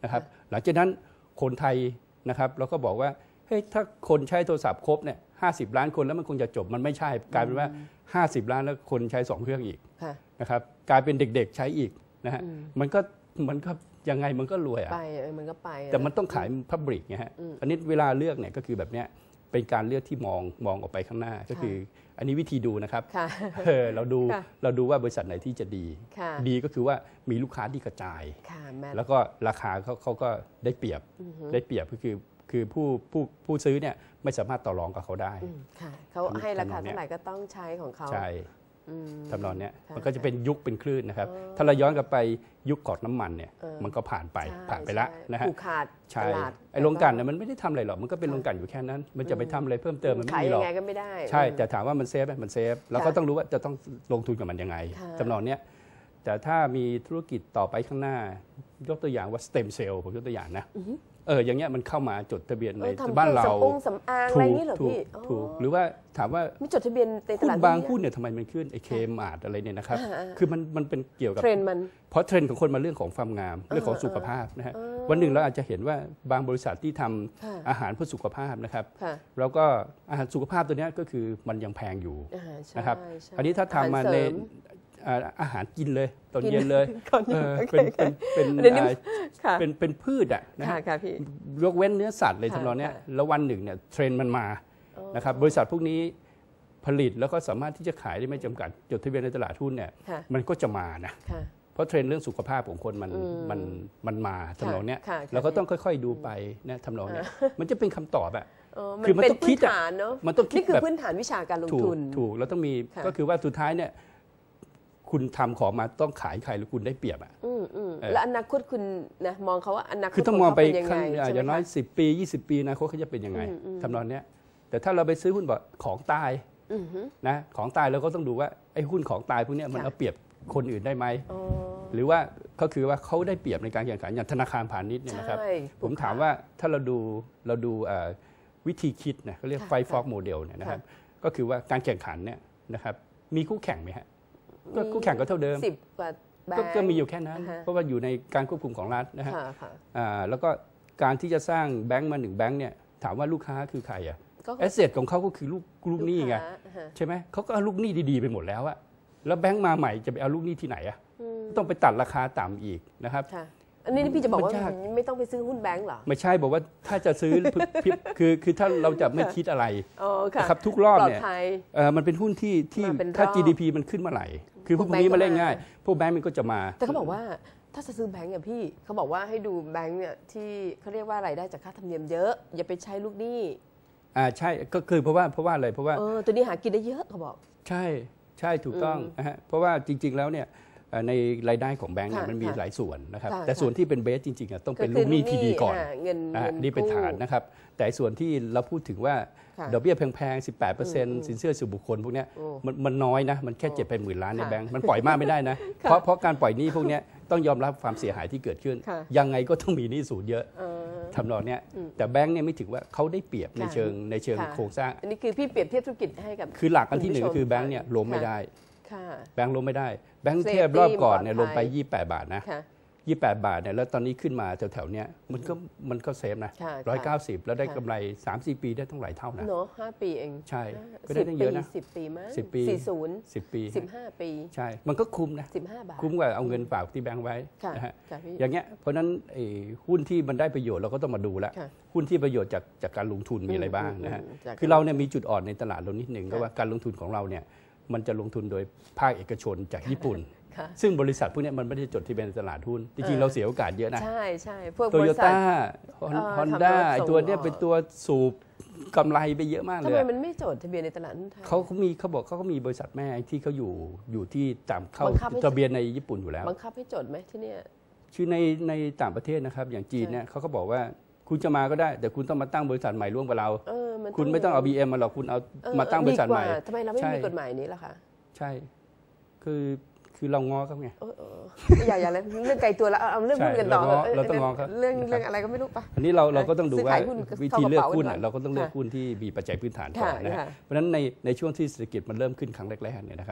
นะครับหลังจากนั้นคนไทยนะครับเราก็บอกว่าเฮ้ยถ้าคนใช้โทรศัพท์ครบเนี่ยห้าสิบล้านคนแล้วมันคงจะจบมันไม่ใช่กลายเป็นว่าห้าสิบล้านแล้วคนใช้สองเครื่องอีกนะครับกลายเป็นเด็กๆใช้อีกนะฮะมันก็มันก็ยังไงมันก็รวยอ่ะไปมันก็ไปแต่มันต้องขายพับลิกไงฮะอันนี้เวลาเลือกเนี่ยก็คือแบบเนี้ยเป็นการเลือกที่มองมองออกไปข้างหน้าก็คืออันนี้วิธีดูนะครับเราดูเราดูว่าบริษัทไหนที่จะดีดีก็คือว่ามีลูกค้าที่กระจายแล้วก็ราคาเขาเขาก็ได้เปรียบได้เปรียบก็คือคือผู้ผู้ผู้ซื้อเนี่ยไม่สามารถต่อรองกับเขาได้เขาให้ราคาเท่าไหร่ก็ต้องใช้ของเขาใช่ทำนองนี้มันก็จะเป็นยุคเป็นคลื่นนะครับถ้าเราย้อนกลับไปยุคกอดน้ำมันเนี่ยมันก็ผ่านไปผ่านไปแล้วนะฮะผูกขาดใช่ไอ้โรงกลั่นเนี่ยมันไม่ได้ทำอะไรหรอกมันก็เป็นโรงกลั่นอยู่แค่นั้นมันจะไปทำอะไรเพิ่มเติมมันไม่มีหรอกใช่แต่ถามว่ามันเซฟไหมมันเซฟเราก็ต้องรู้ว่าจะต้องลงทุนกับมันยังไงทำนองนี้แต่ถ้ามีธุรกิจต่อไปข้างหน้ายกตัวอย่างว่าสเต็มเซลล์ผมยกตัวอย่างนะเอออย่างเงี้ยมันเข้ามาจดทะเบียนในบ้านเราถูกถูกถูกหรือว่าถามว่ามีจดทะเบียนในตลาดบางหุ้นเนี่ยทำไมมันขึ้นไอเคมาร์ทอะไรเนี่ยนะครับคือมันมันเป็นเกี่ยวกับเทรนด์มันเพราะเทรนด์ของคนมาเรื่องของความงามเรื่องของสุขภาพนะฮะวันหนึ่งเราอาจจะเห็นว่าบางบริษัทที่ทำอาหารเพื่อสุขภาพนะครับแล้วก็อาหารสุขภาพตัวนี้ก็คือมันยังแพงอยู่นะครับอันนี้ถ้าทำมาในอาหารกินเลยตอนเย็นเลยเป็นเป็นเป็นเป็นพืชอ่ะนะยกเว้นเนื้อสัตว์เลยทำนองนี้แล้ววันหนึ่งเนี่ยเทรนด์มันมานะครับบริษัทพวกนี้ผลิตแล้วก็สามารถที่จะขายได้ไม่จำกัดจดทะเบียนในตลาดหุ้นเนี่ยมันก็จะมานะเพราะเทรนด์เรื่องสุขภาพของคนมันมันมันมาทำนองนี้เราก็ต้องค่อยๆดูไปนะทำนองนี้มันจะเป็นคำตอบอะคือมันต้องคิดอ่ะมันต้องคิดนี่คือพื้นฐานวิชาการลงทุนถูกแล้วต้องมีก็คือว่าสุดท้ายเนี่ยคุณทำของมาต้องขายใครหรือคุณได้เปรียบอ่ะแล้วอนาคตคุณนะมองเขาว่าอนาคตคือต้องมองไปอย่างน้อยสิบปียี่สิบปีนะเขาเขาจะเป็นยังไงทำนองนี้แต่ถ้าเราไปซื้อหุ้นแบบของตายนะของตายเราก็ต้องดูว่าไอ้หุ้นของตายพวกนี้มันเอาเปรียบคนอื่นได้ไหมหรือว่าก็คือว่าเขาได้เปรียบในการแข่งขันอย่างธนาคารพาณิชย์เนี่ยนะครับผมถามว่าถ้าเราดูเราดูวิธีคิดนะเขาเรียกไฟฟอกโมเดลเนี่ยนะครับก็คือว่าการแข่งขันเนี่ยนะครับมีคู่แข่งไหมฮะก็คู่แข่งก็เท่าเดิมสิบกว่าแบงค์ก็มีอยู่แค่นั้นเพราะว่าอยู่ในการควบคุมของรัฐนะฮะแล้วก็การที่จะสร้างแบงค์มาหนึ่งแบงค์เนี่ยถามว่าลูกค้าคือใครอ่ะแอสเซทของเขาก็คือลูกลูกหนี้ไงใช่ไหมเขาก็เอาลูกหนี้ดีๆไปหมดแล้วอะแล้วแบงค์มาใหม่จะไปเอาลูกหนี้ที่ไหนอะต้องไปตัดราคาต่ำอีกนะครับอันนี้พี่จะบอกว่าไม่ต้องไปซื้อหุ้นแบงค์หรอไม่ใช่บอกว่าถ้าจะซื้อคือคือถ้าเราจะไม่คิดอะไรนะครับทุกรอบเนี่ยมันเป็นหุ้นที่ที่ถ้า จี ดี พี มันขึ้นมาไหร่คือพวกนี้มาเล่นง่ายพวกแบงค์มันก็จะมาแต่เขาบอกว่าถ้าจะซื้อแบงค์เนี่ยพี่เขาบอกว่าให้ดูแบงค์เนี่ยที่เขาเรียกว่ารายได้จากค่าธรรมเนียมเยอะอย่าไปใช้ลูกหนี้อ่าใช่ก็คือเพราะว่าเพราะว่าอะไรเพราะว่าเออตัวนี้หากินได้เยอะเขาบอกใช่ใช่ถูกต้องนะฮะเพราะว่าจริงๆแล้วเนี่ยในรายได้ของแบงก์เนี่ยมันมีหลายส่วนนะครับแต่ส่วนที่เป็นเบสจริงๆต้องเป็นลูกหนี้ที่ดีก่อนนี่เป็นฐานนะครับแต่ส่วนที่เราพูดถึงว่าดอกเบี้ยแพงๆ สิบแปดเปอร์เซ็นต์ สินเชื่อส่วนบุคคลพวกนี้มันมันน้อยนะมันแค่เจ็ดเป็นหมื่นล้านในแบงก์มันปล่อยมากไม่ได้นะเพราะเพราะการปล่อยหนี้พวกนี้ต้องยอมรับความเสียหายที่เกิดขึ้นยังไงก็ต้องมีหนี้สูญเยอะทำนองนี้แต่แบงก์เนี่ยไม่ถือว่าเขาได้เปรียบในเชิงในเชิงโครงสร้างอันนี้คือพี่เปรียบเทียบธุรกิจให้กับคือหลักอันที่หนึ่งคือแบงก์เนี่ยล้มไม่ได้แบงก์ล้มไม่ได้แบงก์เทียบรอบก่อนเนี่ยลงไปยี่สิบแปดบาทนะยี่สิบแปดบาทเนี่ยแล้วตอนนี้ขึ้นมาแถวๆเนี้ยมันก็มันก็เซฟนะหนึ่งร้อยเก้าสิบแล้วได้กำไร สามสี่ ปีได้ตั้งหลายเท่านะเนาะห้าปีเองใช่ก็ได้ตั้งเยอะนะสิบปีมั้ยสิบปีสี่สิบสิบปีสิบห้าปีใช่มันก็คุ้มนะสิบห้าบาทคุ้มกว่าเอาเงินฝากที่แบงก์ไว้นะฮะอย่างเงี้ยเพราะนั้นหุ้นที่มันได้ประโยชน์เราก็ต้องมาดูแล้วหุ้นที่ประโยชน์จากจากการลงทุนมีอะไรบ้างนะฮะคือเราเนี่ยมีจุดอ่อนในตลาดเรานิดนึงก็ว่าการลงทุนของเราเนี่ยมันจะลงทุนโดยภาคเอกชนจากญี่ปุ่นซึ่งบริษัทพวกนี้มันไม่ได้จดที่เป็นตลาดหุ้นจริงๆเราเสียโอกาสเยอะนะใช่ใช่พวกโตโยต้าฮอนด้าตัวนี้เป็นตัวสูบกำไรไปเยอะมากเลยทำไมมันไม่จดทะเบียนในตลาดหุ้นไทยเขาเขามีเขาบอกเขาก็มีบริษัทแม่ที่เขาอยู่อยู่ที่ตามเข้าทะเบียนในญี่ปุ่นอยู่แล้วบังคับให้จดไหมที่นี่ชื่อในในต่างประเทศนะครับอย่างจีนเนี่ยเขาก็บอกว่าคุณจะมาก็ได้แต่คุณต้องมาตั้งบริษัทใหม่ร่วมกับเราคุณไม่ต้องเอา บี เอ็ม มาหรอกคุณเอามาตั้งบริษัทใหม่ทำไมเราไม่มีกฎหมายนี้ล่ะคะใช่คือคือเราง้อเขาไงอย่าอย่าเลยเรื่องไกลตัวแล้วเอาเรื่องหุ้นกันต่อเราต้องง้อเขาเรื่องเรื่องอะไรก็ไม่รู้ปะอันนี้เราเราก็ต้องดูว่าวิธีเลือกหุ้นเราก็ต้องเลือกหุ้นที่มีปัจจัยพื้นฐานก่อนนะเพราะฉะนั้นในในช่วงที่เศรษฐกิจมันเริ่มขึ้นครั้งแรกๆเนี่ยนะครับห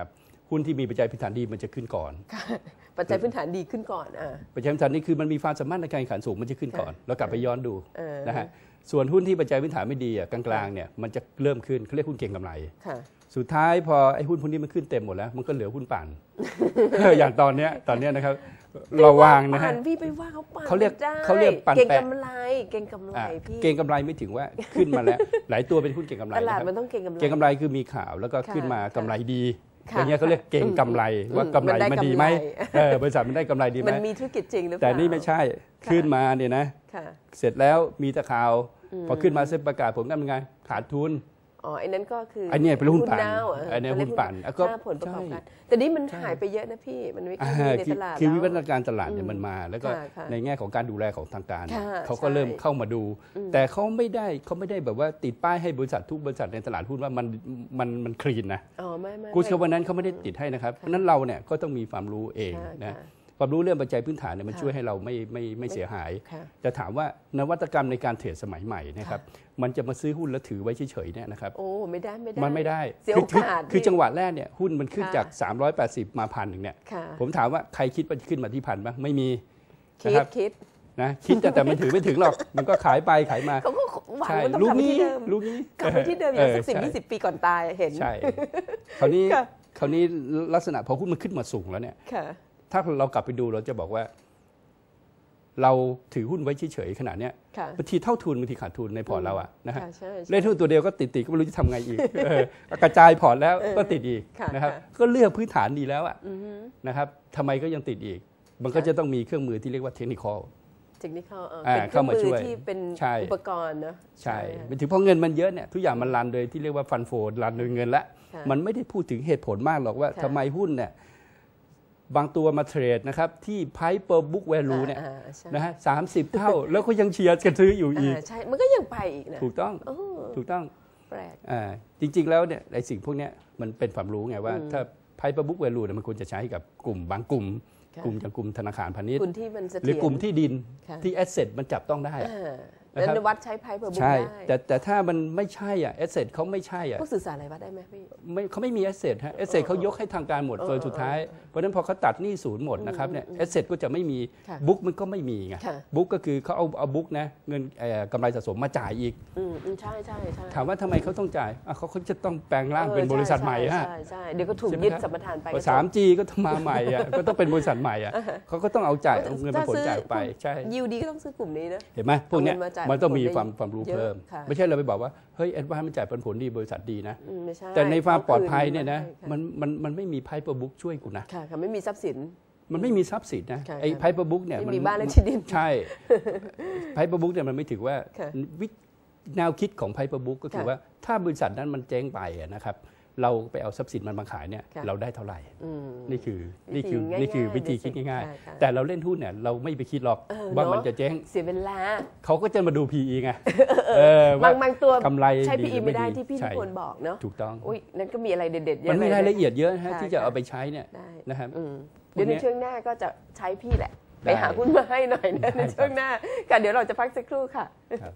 หุ้นที่มีปัจจัยพื้นฐานดีมันจะขึ้นก่อนปัจจัยพื้นฐานดีขึ้นก่อนอ่ะปัจจัยพื้นฐานนี้คือมันมีความสามารถในการแข่งขันสูงมันจะขึ้นก่อนเรากลับไปย้อนดูนะฮะส่วนหุ้นที่ปัจจัยพื้นฐานไม่ดีอ่ะกลางๆเนี่ยมันจะเริ่มขึ้นเขาเรียกหุ้นเก็งกำไรสุดท้ายพอไอ้หุ้นพวกนี้มันขึ้นเต็มหมดแล้วมันก็เหลือหุ้นปั่น อย่างตอนเนี้ยตอนเนี้ยนะครับระวังนะฮะพี่ไปว่าเขาปั่นเขาเรียกเขาเรียกปั่นเก่งกำไรเก่งกำไรพี่เก่งกำไรไม่ถึงว่าขึ้นมาแล้วหลายตัวเป็นหุ้นเก่งกำไรตลาดมันต้องเก่งกำไรเก่งกำไรคือมีข่าวแล้วก็ขึ้นมากำไรดีอย่างเงี้ยเขาเรียกเก่งกำไรว่ากำไรมันดีไหมบริษัทมันได้กำไรดีไหมมันมีธุรกิจจริงหรือเปล่าแต่นี่ไม่ใช่ขึ้นมาเนี่ยนะเสร็จแล้วมีแต่ข่าวพอขึ้นมาเซ็นประกาศผลการดำเนินงานขาดทุนอ๋อไอ้นั้นก็คือไอ้นี่เป็นหุ้นปั่นไอ้นี่หุ้นปั่นก็ผลประกอบการแต่นี่มันหายไปเยอะนะพี่มันไม่ค่อยมีในตลาดคือวิวัฒนาการตลาดเนี่ยมันมาแล้วก็ในแง่ของการดูแลของทางการเขาก็เริ่มเข้ามาดูแต่เขาไม่ได้เขาไม่ได้แบบว่าติดป้ายให้บริษัททุกบริษัทในตลาดหุ้นว่ามันมันมันคลีนนะอ๋อไม่ไม่กูเชื่อวันนั้นเขาไม่ได้ติดให้นะครับเพราะนั้นเราเนี่ยก็ต้องมีความรู้เองนะความรู้เรื่องปัจจัยพื้นฐานเนี่ยมันช่วยให้เราไม่ไม่ไม่เสียหายจะถามว่านวัตกรรมในการเทรดสมัยใหม่นะครับมันจะมาซื้อหุ้นแล้วถือไว้เฉยๆเนี่ยนะครับโอ้ไม่ได้ไม่ได้มันไม่ได้เสียโอกาสคือจังหวะแรกเนี่ยหุ้นมันขึ้นจากสามร้อยแปดสิบมาพันหนึ่งเนี่ยผมถามว่าใครคิดว่าขึ้นมาที่พันบ้างไม่มีคิดคิดนะคิดแต่แต่มันถือไม่ถึงหรอกมันก็ขายไปขายมาเขาก็หวังว่าต้องกลับไปที่เดิมลูกนี้กลับไปที่เดิมอย่างสักสิบยี่สิบปีก่อนตายเห็นใช่คราวนี้คราวนี้ลักษณะพอหุ้นมันขึ้นมาสูงแล้วเนี่ยถ้าเรากลับไปดูเราจะบอกว่าเราถือหุ้นไว้เฉยๆขนาดนี้บางทีเท่าทุนบางทีขาดทุนในพอร์ตเราอะนะฮะเล่นหุ้นตัวเดียวก็ติดๆก็ไม่รู้จะทำไงอีกกระจายพอร์ตแล้วก็ติดอีกนะครับก็เลือกพื้นฐานดีแล้วอะนะครับทำไมก็ยังติดอีกมันก็จะต้องมีเครื่องมือที่เรียกว่าเทคนิคอลเทคนิคอลเป็นเครื่องมือที่เป็นอุปกรณ์นะใช่เป็นถึงเพราะเงินมันเยอะเนี่ยทุกอย่างมันรันโดยที่เรียกว่าฟันโฟรันโดยเงินละมันไม่ได้พูดถึงเหตุผลมากหรอกว่าทำไมหุ้นเนี่ยบางตัวมาเทรดนะครับที่ Price per book value เนี่ยนะฮะสามสิบเท่าแล้วก็ยังเชียร์กันซื้ออยู่อีกใช่มันก็ยังไปอีกนะถูกต้องถูกต้องแปลกจริงๆแล้วเนี่ยไอ้สิ่งพวกนี้มันเป็นความรู้ไงว่าถ้า Price per book value เนี่ยมันควรจะใช้กับกลุ่มบางกลุ่มกลุ่มอย่างกลุ่มธนาคารพาณิชย์หรือกลุ่มที่ดินที่แอสเซทมันจับต้องได้แล้ววัดใช้ไพ่เพื่อบุกได้แต่แต่ถ้ามันไม่ใช่อ่ะแอสเซทเขาไม่ใช่อ่ะพวกสื่อสารอะไรวัดได้ไหมพี่ไม่เขาไม่มีแอสเซทฮะแอสเซทเขายกให้ทางการหมดโดยสุดท้ายเพราะฉะนั้นพอเขาตัดหนี้ศูนย์หมดนะครับเนี่ยแอสเซทก็จะไม่มีบุ๊กมันก็ไม่มีไงบุ๊กก็คือเขาเอาเอาบุ๊กนะเงินกำไรสะสมมาจ่ายอีกใช่ใช่ใช่ถามว่าทำไมเขาต้องจ่ายเขาเขาจะต้องแปลงร่างเป็นบริษัทใหม่ฮะใช่ใช่เดี๋ยวก็ถูกยึดสัมปทานไปสามจี ก็ต้องมาใหม่อ่ะก็ต้องเป็นบริษัทใหม่อ่ะเขาก็ต้องเอาจ่ายเอาเงินผลจ่ายไปใช่ยิวดีก็ต้องซื้อกลุ่มนี้นะเห็นไหมพวกนี้มันต้องมีความความรู้เพิ่มไม่ใช่เราไปบอกว่าเฮ้ยแอดวานซ์มันจ่ายปันผลดีบริษัทดีนะแต่ในความปลอดภัยเนี่ยนะมันมันมันไม่มีไพ่เปอร์บุ๊กช่วยกูนะค่ะไม่มีทรัพย์สินมันไม่มีทรัพย์สินนะไอ้ไพ่เปอร์บุ๊กเนี่ยมันมีบ้านและที่ดินใช่ไพ่เปอร์บุ๊กเนี่ยมันไม่ถือว่าแนวคิดของไพ่เปอร์บุ๊กก็คือว่าถ้าบริษัทนั้นมันเจ๊งไปนะครับเราไปเอาทรัพย์สินมันมาขายเนี่ยเราได้เท่าไหร่นี่คือนี่คือนี่คือวิธีคิดง่ายๆแต่เราเล่นหุ้นเนี่ยเราไม่ไปคิดหรอกว่ามันจะเจ๊งเสียเวลาเขาก็จะมาดู พี อี ไงบางบางตัวกำไรใช้ พี อี ไม่ได้ที่พี่นิพนธ์บอกเนาะถูกต้องอุ้ยนั่นก็มีอะไรเด็ดๆเยอะมันมีรายละเอียดเยอะที่จะเอาไปใช้เนี่ยนะครับเดี๋ยวในช่วงหน้าก็จะใช้พี่แหละไปหาหุ้นมาให้หน่อยนะในช่วงหน้าค่ะเดี๋ยวเราจะพักสักครู่ค่ะ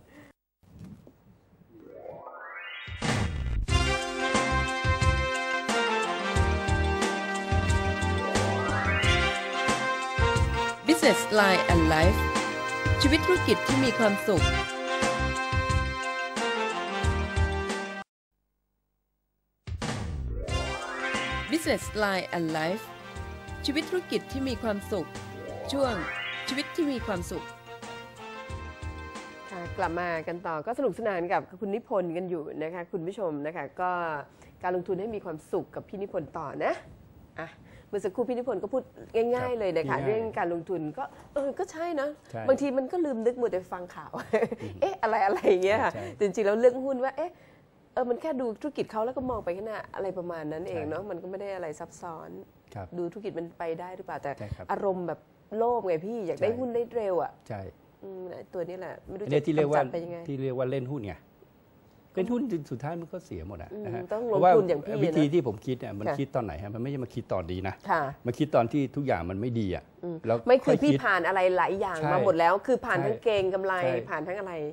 Business Line and Life ชีวิตธุรกิจที่มีความสุข Business Line and Life ชีวิตธุรกิจที่มีความสุขช่วงชีวิตที่มีความสุขค่ะกลับมากันต่อก็สนุกสนานกับคุณนิพนธ์กันอยู่นะคะคุณผู้ชมนะคะก็การลงทุนให้มีความสุขกับพี่นิพนธ์ต่อนะอ่ะเมื่อสักครู่พี่นิพนธ์ก็พูดง่ายๆเลยนะคะเรื่องการลงทุนก็เออก็ใช่นะบางทีมันก็ลืมนึกมัวแต่ฟังข่าวเอ๊ะอะไรอะไรอย่างเงี้ยค่ะจริงๆแล้วเรื่องหุ้นว่าเอ๊ะเออมันแค่ดูธุรกิจเขาแล้วก็มองไปข้างหน้าอะไรประมาณนั้นเองเนาะมันก็ไม่ได้อะไรซับซ้อนดูธุรกิจมันไปได้หรือเปล่าแต่อารมณ์แบบโลภไงพี่อยากได้หุ้นได้เร็วอ่ะใช่ตัวนี้แหละไม่รู้จะที่เรียกว่าที่เรียกว่าเล่นหุ้นไงเล่นหุ้นสุดท้ายมันก็เสียหมดอ่ะนะฮะเพราะว่าวิธีที่ผมคิดเนี่ยมันคิดตอนไหนฮะมันไม่ใช่มาคิดตอนดีนะมาคิดตอนที่ทุกอย่างมันไม่ดีอ่ะแล้วไม่คือพี่ผ่านอะไรหลายอย่างมาหมดแล้วคือผ่านทั้งเกงกำไรผ่านทั้งอะไร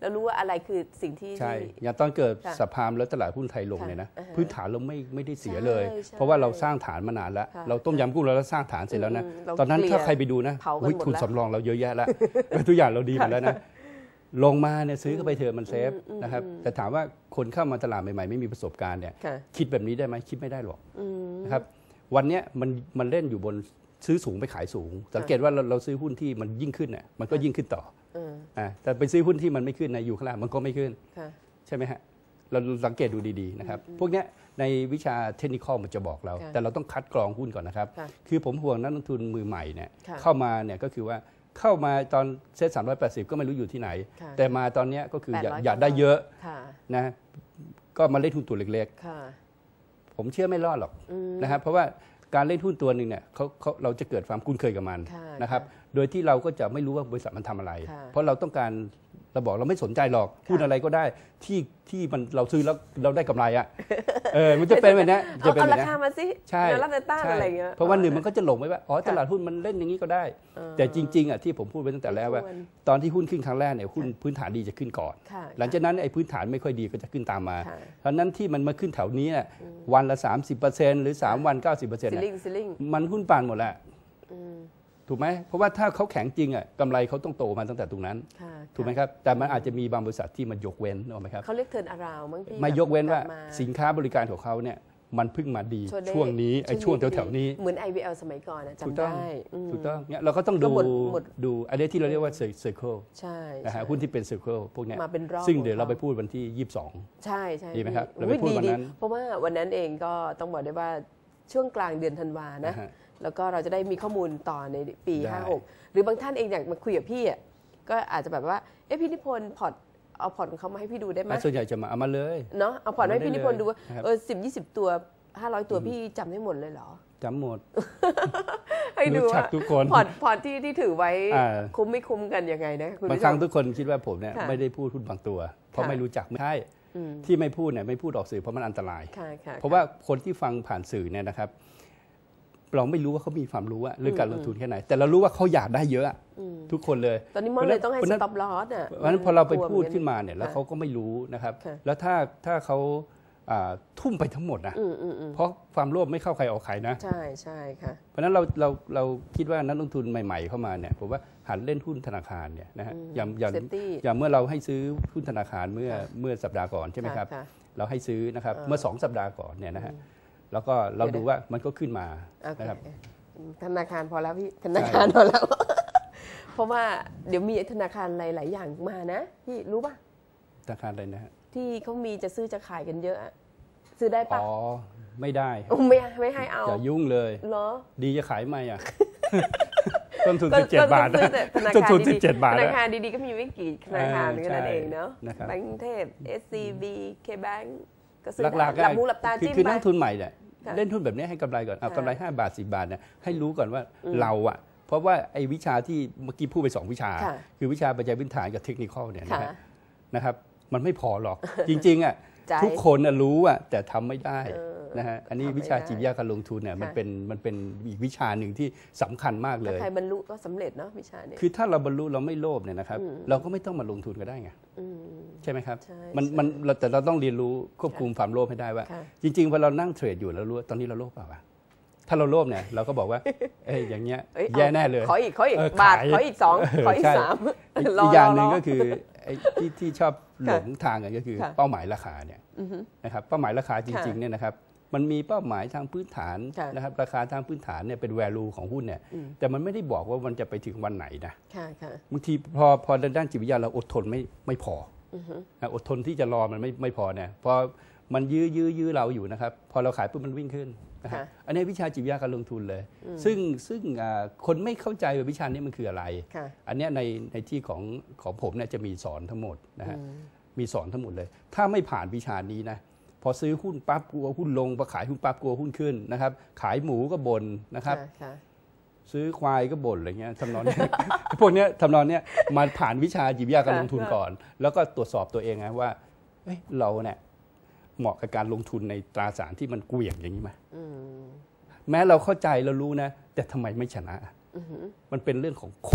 แล้วรู้ว่าอะไรคือสิ่งที่ใช่อย่างตอนเกิดสภาพแล้วตลาดหุ้นไทยลงเนี่ยนะพื้นฐานเราไม่ไม่ได้เสียเลย เพราะว่าเราสร้างฐานมานานแล้วเราต้มยำกุ้งเราสร้างฐานเสร็จแล้วนะตอนนั้นถ้าใครไปดูนะทุนสำรองเราเยอะแยะแล้วทุกอย่างเราดีหมดแล้วนะลงมาเนี่ยซื้อเข้าไปเถอะมันเซฟนะครับแต่ถามว่าคนเข้ามาตลาดใหม่ๆไม่มีประสบการณ์เนี่ยคิดแบบนี้ได้ไหมคิดไม่ได้หรอกนะครับวันนี้มันมันเล่นอยู่บนซื้อสูงไปขายสูงสังเกตว่าเราเราซื้อหุ้นที่มันยิ่งขึ้นเนี่ยมันก็ยิ่งขึ้นต่ออ่าแต่ไปซื้อหุ้นที่มันไม่ขึ้นนะอยู่ข้างล่างมันก็ไม่ขึ้นใช่ไหมฮะเราสังเกตดูดีๆนะครับพวกเนี้ยในวิชาเทคนิคมันจะบอกเราแต่เราต้องคัดกรองหุ้นก่อนนะครับคือผมห่วงนักลงทุนมือใหม่เนี่ยเข้ามาเนี่ยก็คือว่าเข้ามาตอนเซ็ตสามร้อยแปดสิบก็ไม่รู้อยู่ที่ไหนแต่มาตอนนี้ก็คืออยากได้เยอะนะก็มาเล่นหุ้นตัวเล็กๆผมเชื่อไม่รอดหรอกนะครับเพราะว่าการเล่นหุ้นตัวหนึ่งเนี่ยเขาเขาเราจะเกิดความคุ้นเคยกับมันนะครับโดยที่เราก็จะไม่รู้ว่าบริษัทมันทำอะไรเพราะเราต้องการเราบอกเราไม่สนใจหรอกหุ้นอะไรก็ได้ที่ที่มันเราซื้อแล้วเราได้กำไรอ่ะเออมันจะเป็นแบบนี้จะเป็นแบบนี้เอาราคามาสิใช่รับแต่ต้านอะไรเงี้ยเพราะว่าหนึ่งมันก็จะหลงไปว่าอ๋อตลาดหุ้นมันเล่นอย่างนี้ก็ได้แต่จริงๆอ่ะที่ผมพูดไปตั้งแต่แรกว่าตอนที่หุ้นขึ้นครั้งแรกเนี่ยหุ้นพื้นฐานดีจะขึ้นก่อนหลังจากนั้นไอ้พื้นฐานไม่ค่อยดีก็จะขึ้นตามมาเพราะนั้นที่มันมาขึ้นแถวนี้วันละ สามสิบเปอร์เซ็นต์ หรือสามวัน เก้าสิบเปอร์เซ็นต์ มันหุ้นปั่นหมดแหละถูกไหมเพราะว่าถ้าเขาแข็งจริงอ่ะกำไรเขาต้องโตมาตั้งแต่ตรงนั้นถูกไหมครับแต่มันอาจจะมีบางบริษัทที่มันยกเว้นถูกไหมครับเขาเรียกเทิร์นอาราวมั้งพี่ไม่ยกเว้นว่าสินค้าบริการของเขาเนี่ยมันเพิ่งมาดีช่วงนี้ไอ้ช่วงแถวๆนี้เหมือน ไอ วี แอล สมัยก่อนจำได้ถูกต้องเนี่ยเราก็ต้องดูดูอันนี้ที่เราเรียกว่า circle ใช่นะฮะหุ้นที่เป็น circle พวกนี้มาเป็นรอบซึ่งเดี๋ยวเราไปพูดวันที่ยี่สิบสองใช่ใช่ดีไหมครับเราไปพูดวันนั้นเพราะว่าวันนั้นเองก็ต้องบอกได้ว่าช่วงกลางเดือนธันวานะแล้วก็เราจะได้มีข้อมูลต่อในปีห้าหกหรือบางท่านเองอยากมาคุยกับพี่อ่ะก็อาจจะแบบว่าเอ๊ะพี่นิพนธ์พอร์ตเอาพอร์ตของเขามาให้พี่ดูได้ไหมส่วนใหญ่จะมาเอามาเลยเนาะเอาพอร์ตให้พี่นิพนธ์ดูว่าเออสิบยี่สิบตัวห้าร้อยตัวพี่จำได้หมดเลยเหรอจำหมดให้ดูว่าทุกคนพอร์ตพอร์ตที่ที่ถือไว้คุ้มไม่คุ้มกันยังไงนะบางครั้งทุกคนคิดว่าผมเนี่ยไม่ได้พูดหุ้นบางตัวเพราะไม่รู้จักไม่ใช่ที่ไม่พูดเนี่ยไม่พูดออกสื่อเพราะมันอันตรายเพราะว่าคนที่ฟังผ่านสื่อเนี่ยนะครับเราไม่รู้ว่าเขามีความรู้เรื่องการลงทุนแค่ไหนแต่เรารู้ว่าเขาอยากได้เยอะทุกคนเลยตอนนี้มันเลยต้องให้สต็อปลอสอ่ะเพราะฉะนั้นพอเราไปพูดขึ้นมาเนี่ยแล้วเขาก็ไม่รู้นะครับแล้วถ้าถ้าเขาทุ่มไปทั้งหมดนะเพราะความโลภไม่เข้าใครออกใครนะใช่ใช่ค่ะเพราะฉะนั้นเราเราเราคิดว่านักลงทุนใหม่ๆเข้ามาเนี่ยผมว่าหันเล่นหุ้นธนาคารเนี่ยนะฮะอย่างอย่างอย่างเมื่อเราให้ซื้อหุ้นธนาคารเมื่อเมื่อสัปดาห์ก่อนใช่ไหมครับเราให้ซื้อนะครับเมื่อสองสัปดาห์ก่อนเนี่ยนะฮะแล้วก็เราดูว่ามันก็ขึ้นมานะครับธนาคารพอแล้วพี่ธนาคารพอแล้วเพราะว่าเดี๋ยวมีธนาคารหลายๆอย่างมานะพี่รู้ป่ะธนาคารอะไรนะฮะที่เขามีจะซื้อจะขายกันเยอะซื้อได้ปะอ๋อไม่ได้ไม่ไม่ให้เอาอย่ายุ่งเลยเหรอดีจะขายไหมอ่ะต้นทุนสิบเจ็ดบาทต้นทุนสิบเจ็ดบาทธนาคารดีๆก็มีไม่กี่ธนาคารแค่นั้นเองเนาะแบงก์กรุงเทพ เอส ซี บี K-Bank ก็ซื้อหลักๆหลับหูหลับตาจิ้มคือนักทุนใหม่เนี่ยเล่นทุนแบบนี้ให้กำไรก่อนเอากำไรห้าบาทสิบบาทเนี่ยให้รู้ก่อนว่าเราอ่ะเพราะว่าไอ้วิชาที่เมื่อกี้พูดไปสองวิชาคือวิชาปัจจัยพื้นฐานกับเทคนิคเนี่ยนะครับมันไม่พอหรอกจริงๆอ่ะทุกคนรู้อ่ะแต่ทำไม่ได้นะฮะอันนี้วิชาจิตวิทยาการลงทุนเนี่ยมันเป็นมันเป็นอีกวิชาหนึ่งที่สำคัญมากเลยใครบรรลุก็สำเร็จเนาะวิชานี้คือถ้าเราบรรลุเราไม่โลภเนี่ยนะครับเราก็ไม่ต้องมาลงทุนก็ได้ไงใช่ไหมครับมันมันแต่เราต้องเรียนรู้ควบคุมความโลภให้ได้ว่าจริงๆพอเรานั่งเทรดอยู่แล้วรู้ตอนนี้เราโลภเปล่าวะถ้าเราโลภเนี่ยเราก็บอกว่าเอ้ยอย่างเงี้ยแย่แน่เลยขออีกขออีกบาทขออีกสองขออีกสามอีกอย่างหนึ่งก็คือที่ที่ชอบหลงทางกันก็คือเป้าหมายราคาเนี่ยนะครับเป้าหมายราคาจริงๆเนี่ยนะครับมันมีเป้าหมายทางพื้นฐานนะครับราคาทางพื้นฐานเนี่ยเป็น value ของหุ้นเนี่ยแต่มันไม่ได้บอกว่ามันจะไปถึงวันไหนนะบางทีพอพอด้านจิตวิทยาเราอดทนไม่ไม่พออดทนที่จะรอมันไม่ไม่พอเนี่ยพอมันยื้อยื้อยื้อเราอยู่นะครับพอเราขายปุ๊บมันวิ่งขึ้นนะครับอันนี้วิชาจิตวิทยาการลงทุนเลยซึ่งซึ่งคนไม่เข้าใจว่าวิชานี้มันคืออะไรอันนี้ในในที่ของของผมเนี่ยจะมีสอนทั้งหมดนะฮะมีสอนทั้งหมดเลยถ้าไม่ผ่านวิชานี้นะพอซื้อหุ้นปั๊บกลัวหุ้นลงพอขายหุ้นปั๊บกลัวหุ้นขึ้นนะครับขายหมูก็บ่นนะครับซื้อควายก็บ่นอะไรเงี้ยทำนองนี้พวกนี้ทำนองนี้มาผ่านวิชาจิตวิทยาการลงทุนก่อนแล้วก็ตรวจสอบตัวเองนะว่าเราเนี่ยเหมาะกับการลงทุนในตราสารที่มันเกวี่ยงอย่างนี้ไหมแม้เราเข้าใจเรารู้นะแต่ทำไมไม่ชนะมันเป็นเรื่องของคนนะ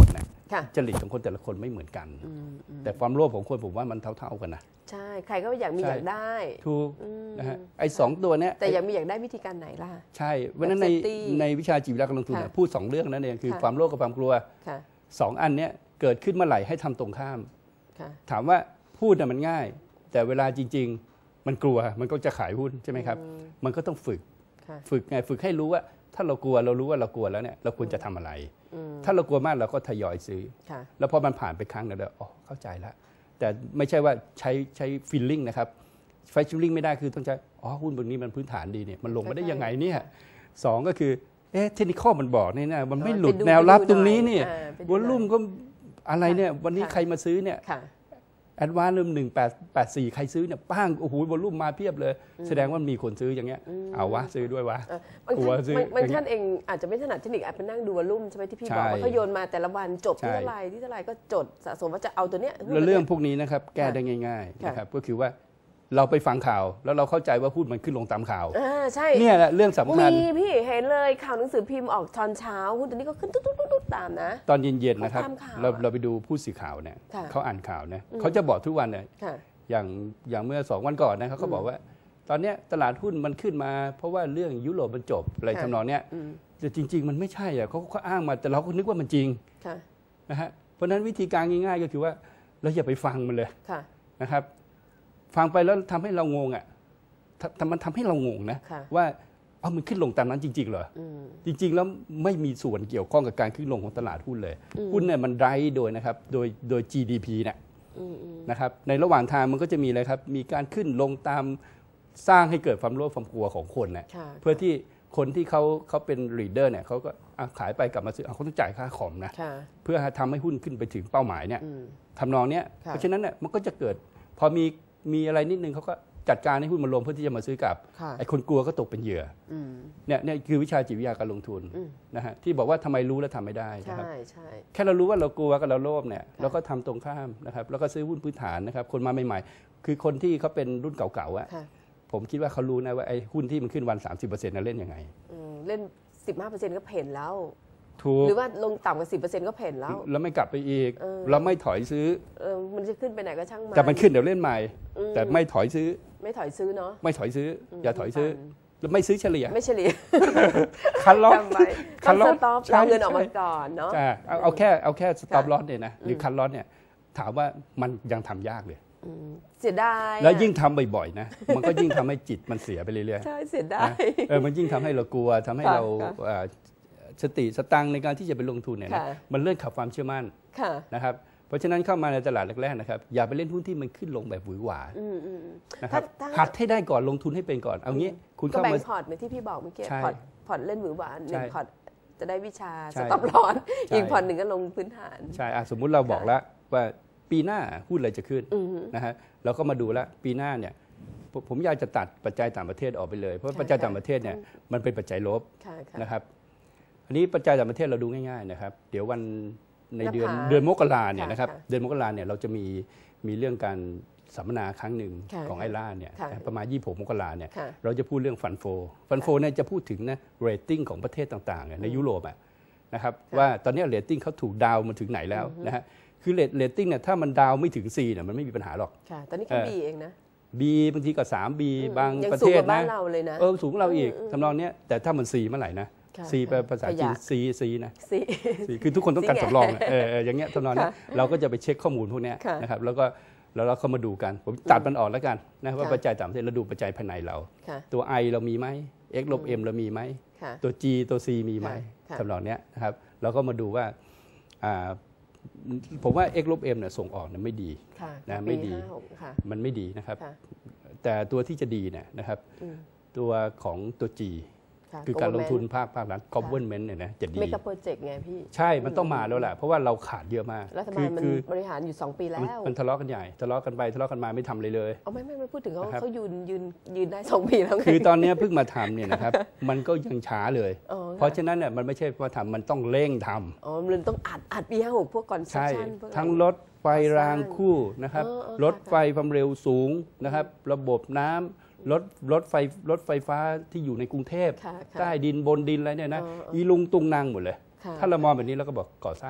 จริตของคนแต่ละคนไม่เหมือนกันแต่ความโลภของคนผมว่ามันเท่าๆกันนะใช่ใครก็อยากมีอยากได้ถูกนะฮะไอ้สองตัวเนี้ยแต่อยากมีอยากได้วิธีการไหนล่ะใช่เพราะนั้นในในวิชาจิตวิทยาการลงทุนพูดสองเรื่องนั่นเองคือความโลภกับความกลัวสองอันเนี้ยเกิดขึ้นเมื่อไหร่ให้ทำตรงข้ามถามว่าพูดน่ะมันง่ายแต่เวลาจริงๆมันกลัวมันก็จะขายหุ้นใช่ไหมครับมันก็ต้องฝึกฝึกไงฝึกให้รู้ว่าถ้าเรากลัวเรารู้ว่าเรากลัวแล้วเนี่ยเราควรจะทำอะไรถ้าเรากลัวมากเราก็ทยอยซื้อแล้วพอมันผ่านไปครั้งนึงแล้วอ๋อเข้าใจแล้วแต่ไม่ใช่ว่าใช้ใช้ฟีลลิ่งนะครับไฟฟีลลิ่งไม่ได้คือต้องใช้อ๋อหุ้นบนนี้มันพื้นฐานดีเนี่ยมันลงมาได้ยังไงเนี่ยสองก็คือเอ๊ะเทคนิคมันบอกนี่นะมันไม่หลุดแนวรับตรงนี้นี่วอลลุ่มก็อะไรเนี่ยวันนี้ใครมาซื้อเนี่ยแอดวานซ์เริ่มหนึ่งแปดแปดสี่ใครซื้อเนี่ยป้างโอ้โหวอลลุ่มมาเพียบเลยแสดงว่ามีคนซื้ออย่างเงี้ยเอาวะซื้อด้วยวะกลัวซื้อบางท่านเองอาจจะไม่ถนัดเทคนิคอาจไปนั่งดูวอลลุ่มใช่ไหมที่พี่บอกว่าเขาโยนมาแต่ละวันจบที่เท่าไรที่เท่าไรก็จดสะสมว่าจะเอาตัวเนี้ยแล้วเรื่องพวกนี้นะครับแก้ได้ง่ายๆนะครับก็คือว่าเราไปฟังข่าวแล้วเราเข้าใจว่าพูดมันขึ้นลงตามข่าวอ่าใช่เนี่ยแหละเรื่องสำคัญมีพี่เห็นเลยข่าวหนังสือพิมพ์ออกตอนเช้าหุ้นตัวนี้ก็ขึ้นตุ๊ดตุ๊ดตุ๊ดตามนะตอนเย็นๆนะครับเราเราไปดูผู้สื่อข่าวเนี่ยเขาอ่านข่าวเนี่ยเขาจะบอกทุกวันเนี่ยอย่างอย่างเมื่อสองวันก่อนนะเขาก็บอกว่าตอนนี้ตลาดหุ้นมันขึ้นมาเพราะว่าเรื่องยุโรปมันจบอะไรทำนองเนี้ยแต่จริงๆมันไม่ใช่อ่ะเขาเขาอ้างมาแต่เราก็นึกว่ามันจริงนะฮะเพราะนั้นวิธีการง่ายๆก็คือว่าเราอย่าไปฟังมันเลยนะครับฟังไปแล้วทำให้เรางงอ่ะมันทำให้เรางงนะว่าเอามันขึ้นลงตามนั้นจริงๆเหรอจริงๆแล้วไม่มีส่วนเกี่ยวข้องกับการขึ้นลงของตลาดหุ้นเลยหุ้นเนี่ยมันไดรฟ์โดยนะครับโดยโดย จี ดี พี เนี่ยนะครับในระหว่างทางมันก็จะมีอะไรครับมีการขึ้นลงตามสร้างให้เกิดความโลภความกลัวของคนเนี่ยเพื่อที่คนที่เขาเขาเป็นลีดเดอร์เนี่ยเขาก็ขายไปกลับมาซื้อเขาต้องจ่ายค่าคอมนะเพื่อทำให้หุ้นขึ้นไปถึงเป้าหมายเนี่ยทำนองเนี้ยเพราะฉะนั้นเนี่ยมันก็จะเกิดพอมีมีอะไรนิดนึงเขาก็จัดการให้หุ้นมันลงเพื่อที่จะมาซื้อกลับไอ้คนกลัวก็ตกเป็นเหยื่อเนี่ยเนี่ยคือวิชาจิตวิทยาการลงทุนนะฮะที่บอกว่าทำไมรู้แล้วทำไม่ได้นะครับแค่เรารู้ว่าเรากลัวกับเราโลภเนี่ยเราก็ทำตรงข้ามนะครับแล้วก็ซื้อหุ้นพื้นฐานนะครับคนมาใหม่ๆคือคนที่เขาเป็นรุ่นเก่าๆอะผมคิดว่าเขารู้นะว่าไอ้หุ้นที่มันขึ้นวัน สามสิบเปอร์เซ็นต์ นั้นเล่นยังไงเล่น สิบห้าเปอร์เซ็นต์ ก็เพ่นแล้วหรือว่าลงต่ำกว่า สิบเปอร์เซ็นต์ ก็เพ่นแล้วแล้วไม่กลับไปอีกเราไม่ถอยซื้อมันจะขึ้นไปไหนก็ช่างมันแต่มันขึ้นเดี๋ยวเล่นใหม่แต่ไม่ถอยซื้อไม่ถอยซื้อเนาะไม่ถอยซื้ออย่าถอยซื้อแล้วไม่ซื้อเฉลี่ยไม่เฉลี่ยคันล็อตคันล็อตเอาเงินออกมาก่อนเนาะเอาแค่เอาแค่สต็อปล็อตเนี่ยนะหรือคันล็อตเนี่ยถามว่ามันยังทำยากเลยเสียดายแล้วยิ่งทำบ่อยๆนะมันก็ยิ่งทำให้จิตมันเสียไปเรื่อยๆใช่เสียดายเออมันยิ่งทำให้เรากลัวทำให้เราสติสตังในการที่จะไปลงทุนเนี่ยมันเลื่อนขับความเชื่อมั่นนะครับเพราะฉะนั้นเข้ามาในตลาดแรกๆนะครับอย่าไปเล่นหุ้นที่มันขึ้นลงแบบหวือหวานะครับหัดให้ได้ก่อนลงทุนให้เป็นก่อนเอางี้คุณเข้ามาแบ่งพอร์ตเหมือนที่พี่บอกเมื่อกี้พอร์ตพอร์ตเล่นหวือหวาหนึ่งพอร์ตจะได้วิชาสต็อปลอสอีกพอร์ตหนึ่งก็ลงพื้นฐานใช่สมมุติเราบอกแล้วว่าปีหน้าหุ้นอะไรจะขึ้นนะฮะเราก็มาดูแล้วปีหน้าเนี่ยผมอยากจะตัดปัจจัยต่างประเทศออกไปเลยเพราะปัจจัยต่างประเทศเนี่ยมันเป็นปัจจัยลบนะครับอันนี้ปัจจัยต่างประเทศเราดูง่ายๆนะครับเดี๋ยววันในเดือนเดือนมกราเนี่ยนะครับเดือนมกราเนี่ยเราจะมีมีเรื่องการสัมมนาครั้งหนึ่งของไอร่าเนี่ยประมาณยี่สิบหกมกราเนี่ยเราจะพูดเรื่องฟันโฟฟันโฟเนี่ยจะพูดถึงนะเรตติ้งของประเทศต่างๆในยุโรปนะครับว่าตอนนี้เรตติ้งเขาถูกดาวมาถึงไหนแล้วนะฮะคือเรตเรตติ้งเนี่ยถ้ามันดาวไม่ถึง C เนี่ยมันไม่มีปัญหาหรอกตอนนี้แค่ B เองนะ B บางทีก็ สาม บี บางประเทศนะเออสูงเราอีกทำนองนี้แต่ถ้ามัน C เมื่อไหร่นะC แปลภาษาจีน C C นะ C คือทุกคนต้องการสำรองเอออย่างเงี้ยทำนองนี้เราก็จะไปเช็คข้อมูลพวกนี้นะครับแล้วก็แล้วเราเข้ามาดูกันผมตัดมันออกแล้วกันนะว่าปัจจัยต่างประเทศเราดูปัจจัยภายในเราตัว I เรามีไหม X ลบ M เรามีไหมตัว G ตัว C มีไหมทำนองนี้นะครับเราก็มาดูว่าผมว่า X ลบ M เนี่ยส่งออกเนี่ยไม่ดีนะไม่ดีมันไม่ดีนะครับแต่ตัวที่จะดีเนี่ยนะครับตัวของตัว Gคือการลงทุนภาคภาครัฐ government เนี่ยนะจะดีเมกะโปรเจกต์ไงพี่ใช่มันต้องมาแล้วแหละเพราะว่าเราขาดเยอะมากรัฐบาลมันบริหารอยู่สองปีแล้วมันทะเลาะกันใหญ่ทะเลาะกันไปทะเลาะกันมาไม่ทำเลยเลยเอาไม่ไม่ไม่พูดถึงเขาเขายืนยืนยืนได้สองปีแล้วคือตอนนี้เพิ่งมาทำเนี่ยนะครับมันก็ยังช้าเลยเพราะฉะนั้นเนี่ยมันไม่ใช่ว่าทำมันต้องเร่งทำอ๋อมันต้องอัดอัดปีห้าหกพวกก่อนใช่ทั้งรถไฟรางคู่นะครับรถไฟความเร็วสูงนะครับระบบน้ำรถรถไฟรถไฟฟ้าที่อยู่ในกรุงเทพใต้ดินบนดินอะไรเนี่ยนะอีลุงตุงนางหมดเลยถ้าเรามองแบบนี้เราก็บอกก่อสร้างไง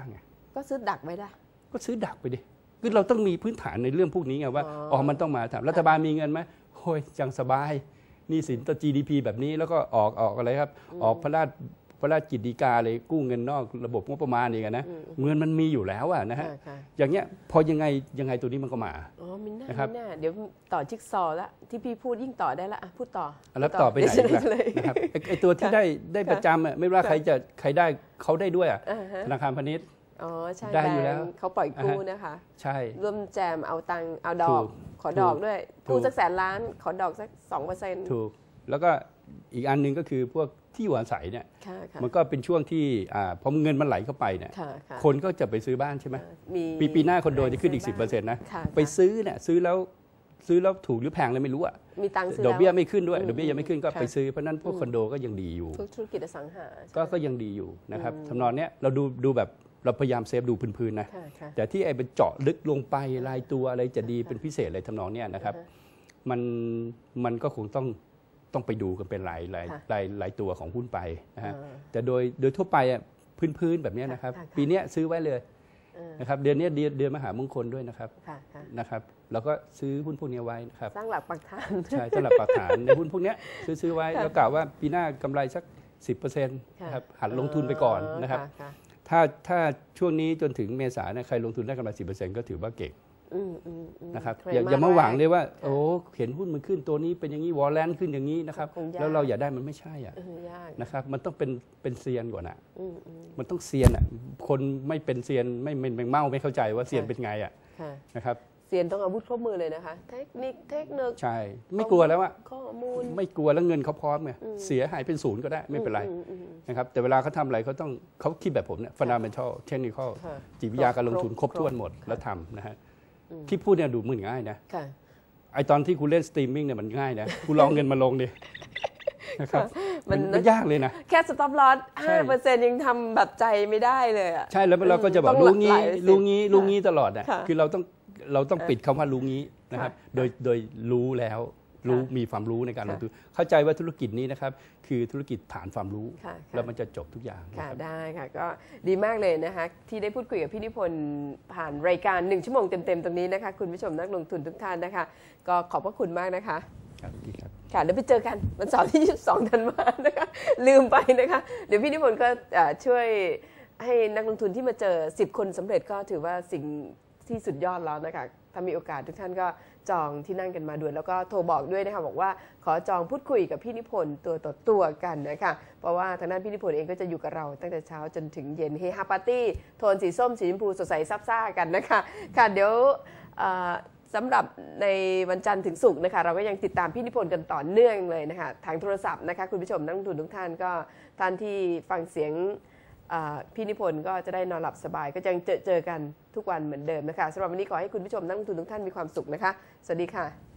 ก็ซื้อดักไว้ได้ก็ซื้อดักไปดิคือเราต้องมีพื้นฐานในเรื่องพวกนี้ไงว่าอ๋อมันต้องมาถามรัฐบาลมีเงินไหมโอ้ยจังสบายนี่สินต่อ จี ดี พี แบบนี้แล้วก็ออกออกอะไรครับออกพระราชพระราชกิจฎีกาเลยกู้เงินนอกระบบงบประมาณนี่กันนะเงินมันมีอยู่แล้วอะนะฮะอย่างเงี้ยพอยังไงยังไงตัวนี้มันก็มาอ๋อมิน่ามิน่าเดี๋ยวต่อจิ๊กซอว์ละที่พี่พูดยิ่งต่อได้ละพูดต่อแล้วต่อไปไหนนะครับไอตัวที่ได้ได้ประจำไม่ว่าใครจะใครได้เขาได้ด้วยอะธนาคารพาณิชย์อ๋อใช่ได้อยู่แล้วเขาปล่อยกู้นะคะใช่ร่วมแจมเอาตังเอาดอกขอดอกด้วยกู้สักแสนล้านขอดอกสักสองเปอร์เซ็นต์ถูกแล้วก็อีกอันหนึ่งก็คือพวกที่อยู่อาศัยเนี่ยมันก็เป็นช่วงที่พอเงินมันไหลเข้าไปเนี่ยคนก็จะไปซื้อบ้านใช่ไหมปีปีหน้าคอนโดจะขึ้นอีก สิบเปอร์เซ็นต์ นะไปซื้อเนี่ยซื้อแล้วซื้อแล้วถูกหรือแพงเลยไม่รู้อ่ะมีตังค์ซื้อดอกเบี้ยไม่ขึ้นด้วยดอกเบี้ยยังไม่ขึ้นก็ไปซื้อเพราะนั้นพวกคอนโดก็ยังดีอยู่ธุรกิจอสังหาก็ก็ยังดีอยู่นะครับทำนองเนี้ยเราดูดูแบบเราพยายามเซฟดูพื้นๆนะแต่ที่ไอ้เป็นเจาะลึกลงไปรายตัวอะไรจะดีเป็นพิเศษอะไรทำนองเนี้ยนะครับมันมันก็คงต้องต้องไปดูกันเป็นหลายหลายหลายหลายตัวของหุ้นไปนะฮะแต่โดยโดยทั่วไปอ่ะพื้นๆแบบนี้นะครับปีนี้ซื้อไว้เลยนะครับเดือนนี้เดือนเดือนมหามงคลด้วยนะครับนะครับแล้วก็ซื้อหุ้นพวกนี้ไว้นะครับสร้างหลักปักฐานใช่สร้างหลักปักฐานในหุ้นพวกนี้ซื้อซื้อไว้แล้วกล่าวว่าปีหน้ากำไรสัก สิบเปอร์เซ็นต์ นะครับหัดลงทุนไปก่อนนะครับถ้าถ้าช่วงนี้จนถึงเมษาเนี่ยใครลงทุนได้กำไร สิบเปอร์เซ็นต์ ก็ถือว่าเก่งนะครับอย่าอย่ามาหวังเลยว่าโอ้เห็นหุ้นมันขึ้นตัวนี้เป็นอย่างนี้วอลเลนขึ้นอย่างนี้นะครับแล้วเราอยากได้มันไม่ใช่อ่ะนะครับมันต้องเป็นเป็นเซียนก่อนอ่ะมันต้องเซียนอ่ะคนไม่เป็นเซียนไม่ไม่เมาไม่เข้าใจว่าเซียนเป็นไงอ่ะนะครับเซียนต้องอาวุธครบมือเลยนะคะเทคนิคเทคนิคใช่ไม่กลัวแล้วอ่ะข้อมูลไม่กลัวแล้วเงินเขาพร้อมไงเสียหายเป็นศูนย์ก็ได้ไม่เป็นไรนะครับแต่เวลาเขาทำอะไรเขาต้องเขาคิดแบบผมเนี่ย fundamental technical จิตวิทยาการลงทุนครบถ้วนหมดแล้วทำนะฮะที่พูดเนี่ยดูเหมือนง่ายนะไอตอนที่คุณเล่นสตรีมมิ่งเนี่ยมันง่ายนะคุณลองเงินมาลงดินะครับมันยากเลยนะแค่สต็อปลอสห้าเปอร์เซ็นต์ยังทำแบบใจไม่ได้เลยอ่ะใช่แล้วเราก็จะบอกรู้งี้รู้งี้รู้งี้ตลอดอ่ะคือเราต้องเราต้องปิดคำว่ารู้งี้นะครับโดยโดยรู้แล้วรู้มีความรู้ในการลงทุนเข้าใจว่าธุรกิจนี้นะครับคือธุรกิจฐานความรู้แล้วมันจะจบทุกอย่างค่ะได้ค่ะก็ดีมากเลยนะคะที่ได้พูดคุยกับพี่นิพนธ์ผ่านรายการหนึ่งชั่วโมงเต็มๆตรงนี้นะคะคุณผู้ชมนักลงทุนทุกท่านนะคะก็ขอบพระคุณมากนะคะครับดีครับค่ะเดี๋ยวไปเจอกันวันเสาร์ที่ยี่สิบสองธันวาคมนะคะลืมไปนะคะเดี๋ยวพี่นิพนธ์ก็ช่วยให้นักลงทุนที่มาเจอสิบคนสำเร็จก็ถือว่าสิ่งที่สุดยอดแล้วนะคะถ้ามีโอกาสทุกท่านก็จองที่นั่งกันมาด่วนแล้วก็โทรบอกด้วยนะคะบอกว่าขอจองพูดคุยกับพี่นิพนธ์ตัวต่อตัวกันนะคะเพราะว่าทางด้านพี่นิพนธ์เองก็จะอยู่กับเราตั้งแต่เช้าจนถึงเย็นเฮฮาปาร์ตี้โทนสีส้มสีชมพูสดใสซับซ่ากันนะคะค่ะเดี๋ยวสำหรับในวันจันทร์ถึงศุกร์นะคะเราก็ยังติดตามพี่นิพนธ์กันต่อเนื่องเลยนะคะทางโทรศัพท์นะคะคุณผู้ชมนักลงทุนทุกท่านก็ท่านที่ฟังเสียงพี่นิพนธ์ก็จะได้นอนหลับสบายก็ยังเจอเจอกันทุกวันเหมือนเดิมนะคะสำหรับวันนี้ขอให้คุณผู้ชมนักลงทุนทุกท่านมีความสุขนะคะสวัสดีค่ะ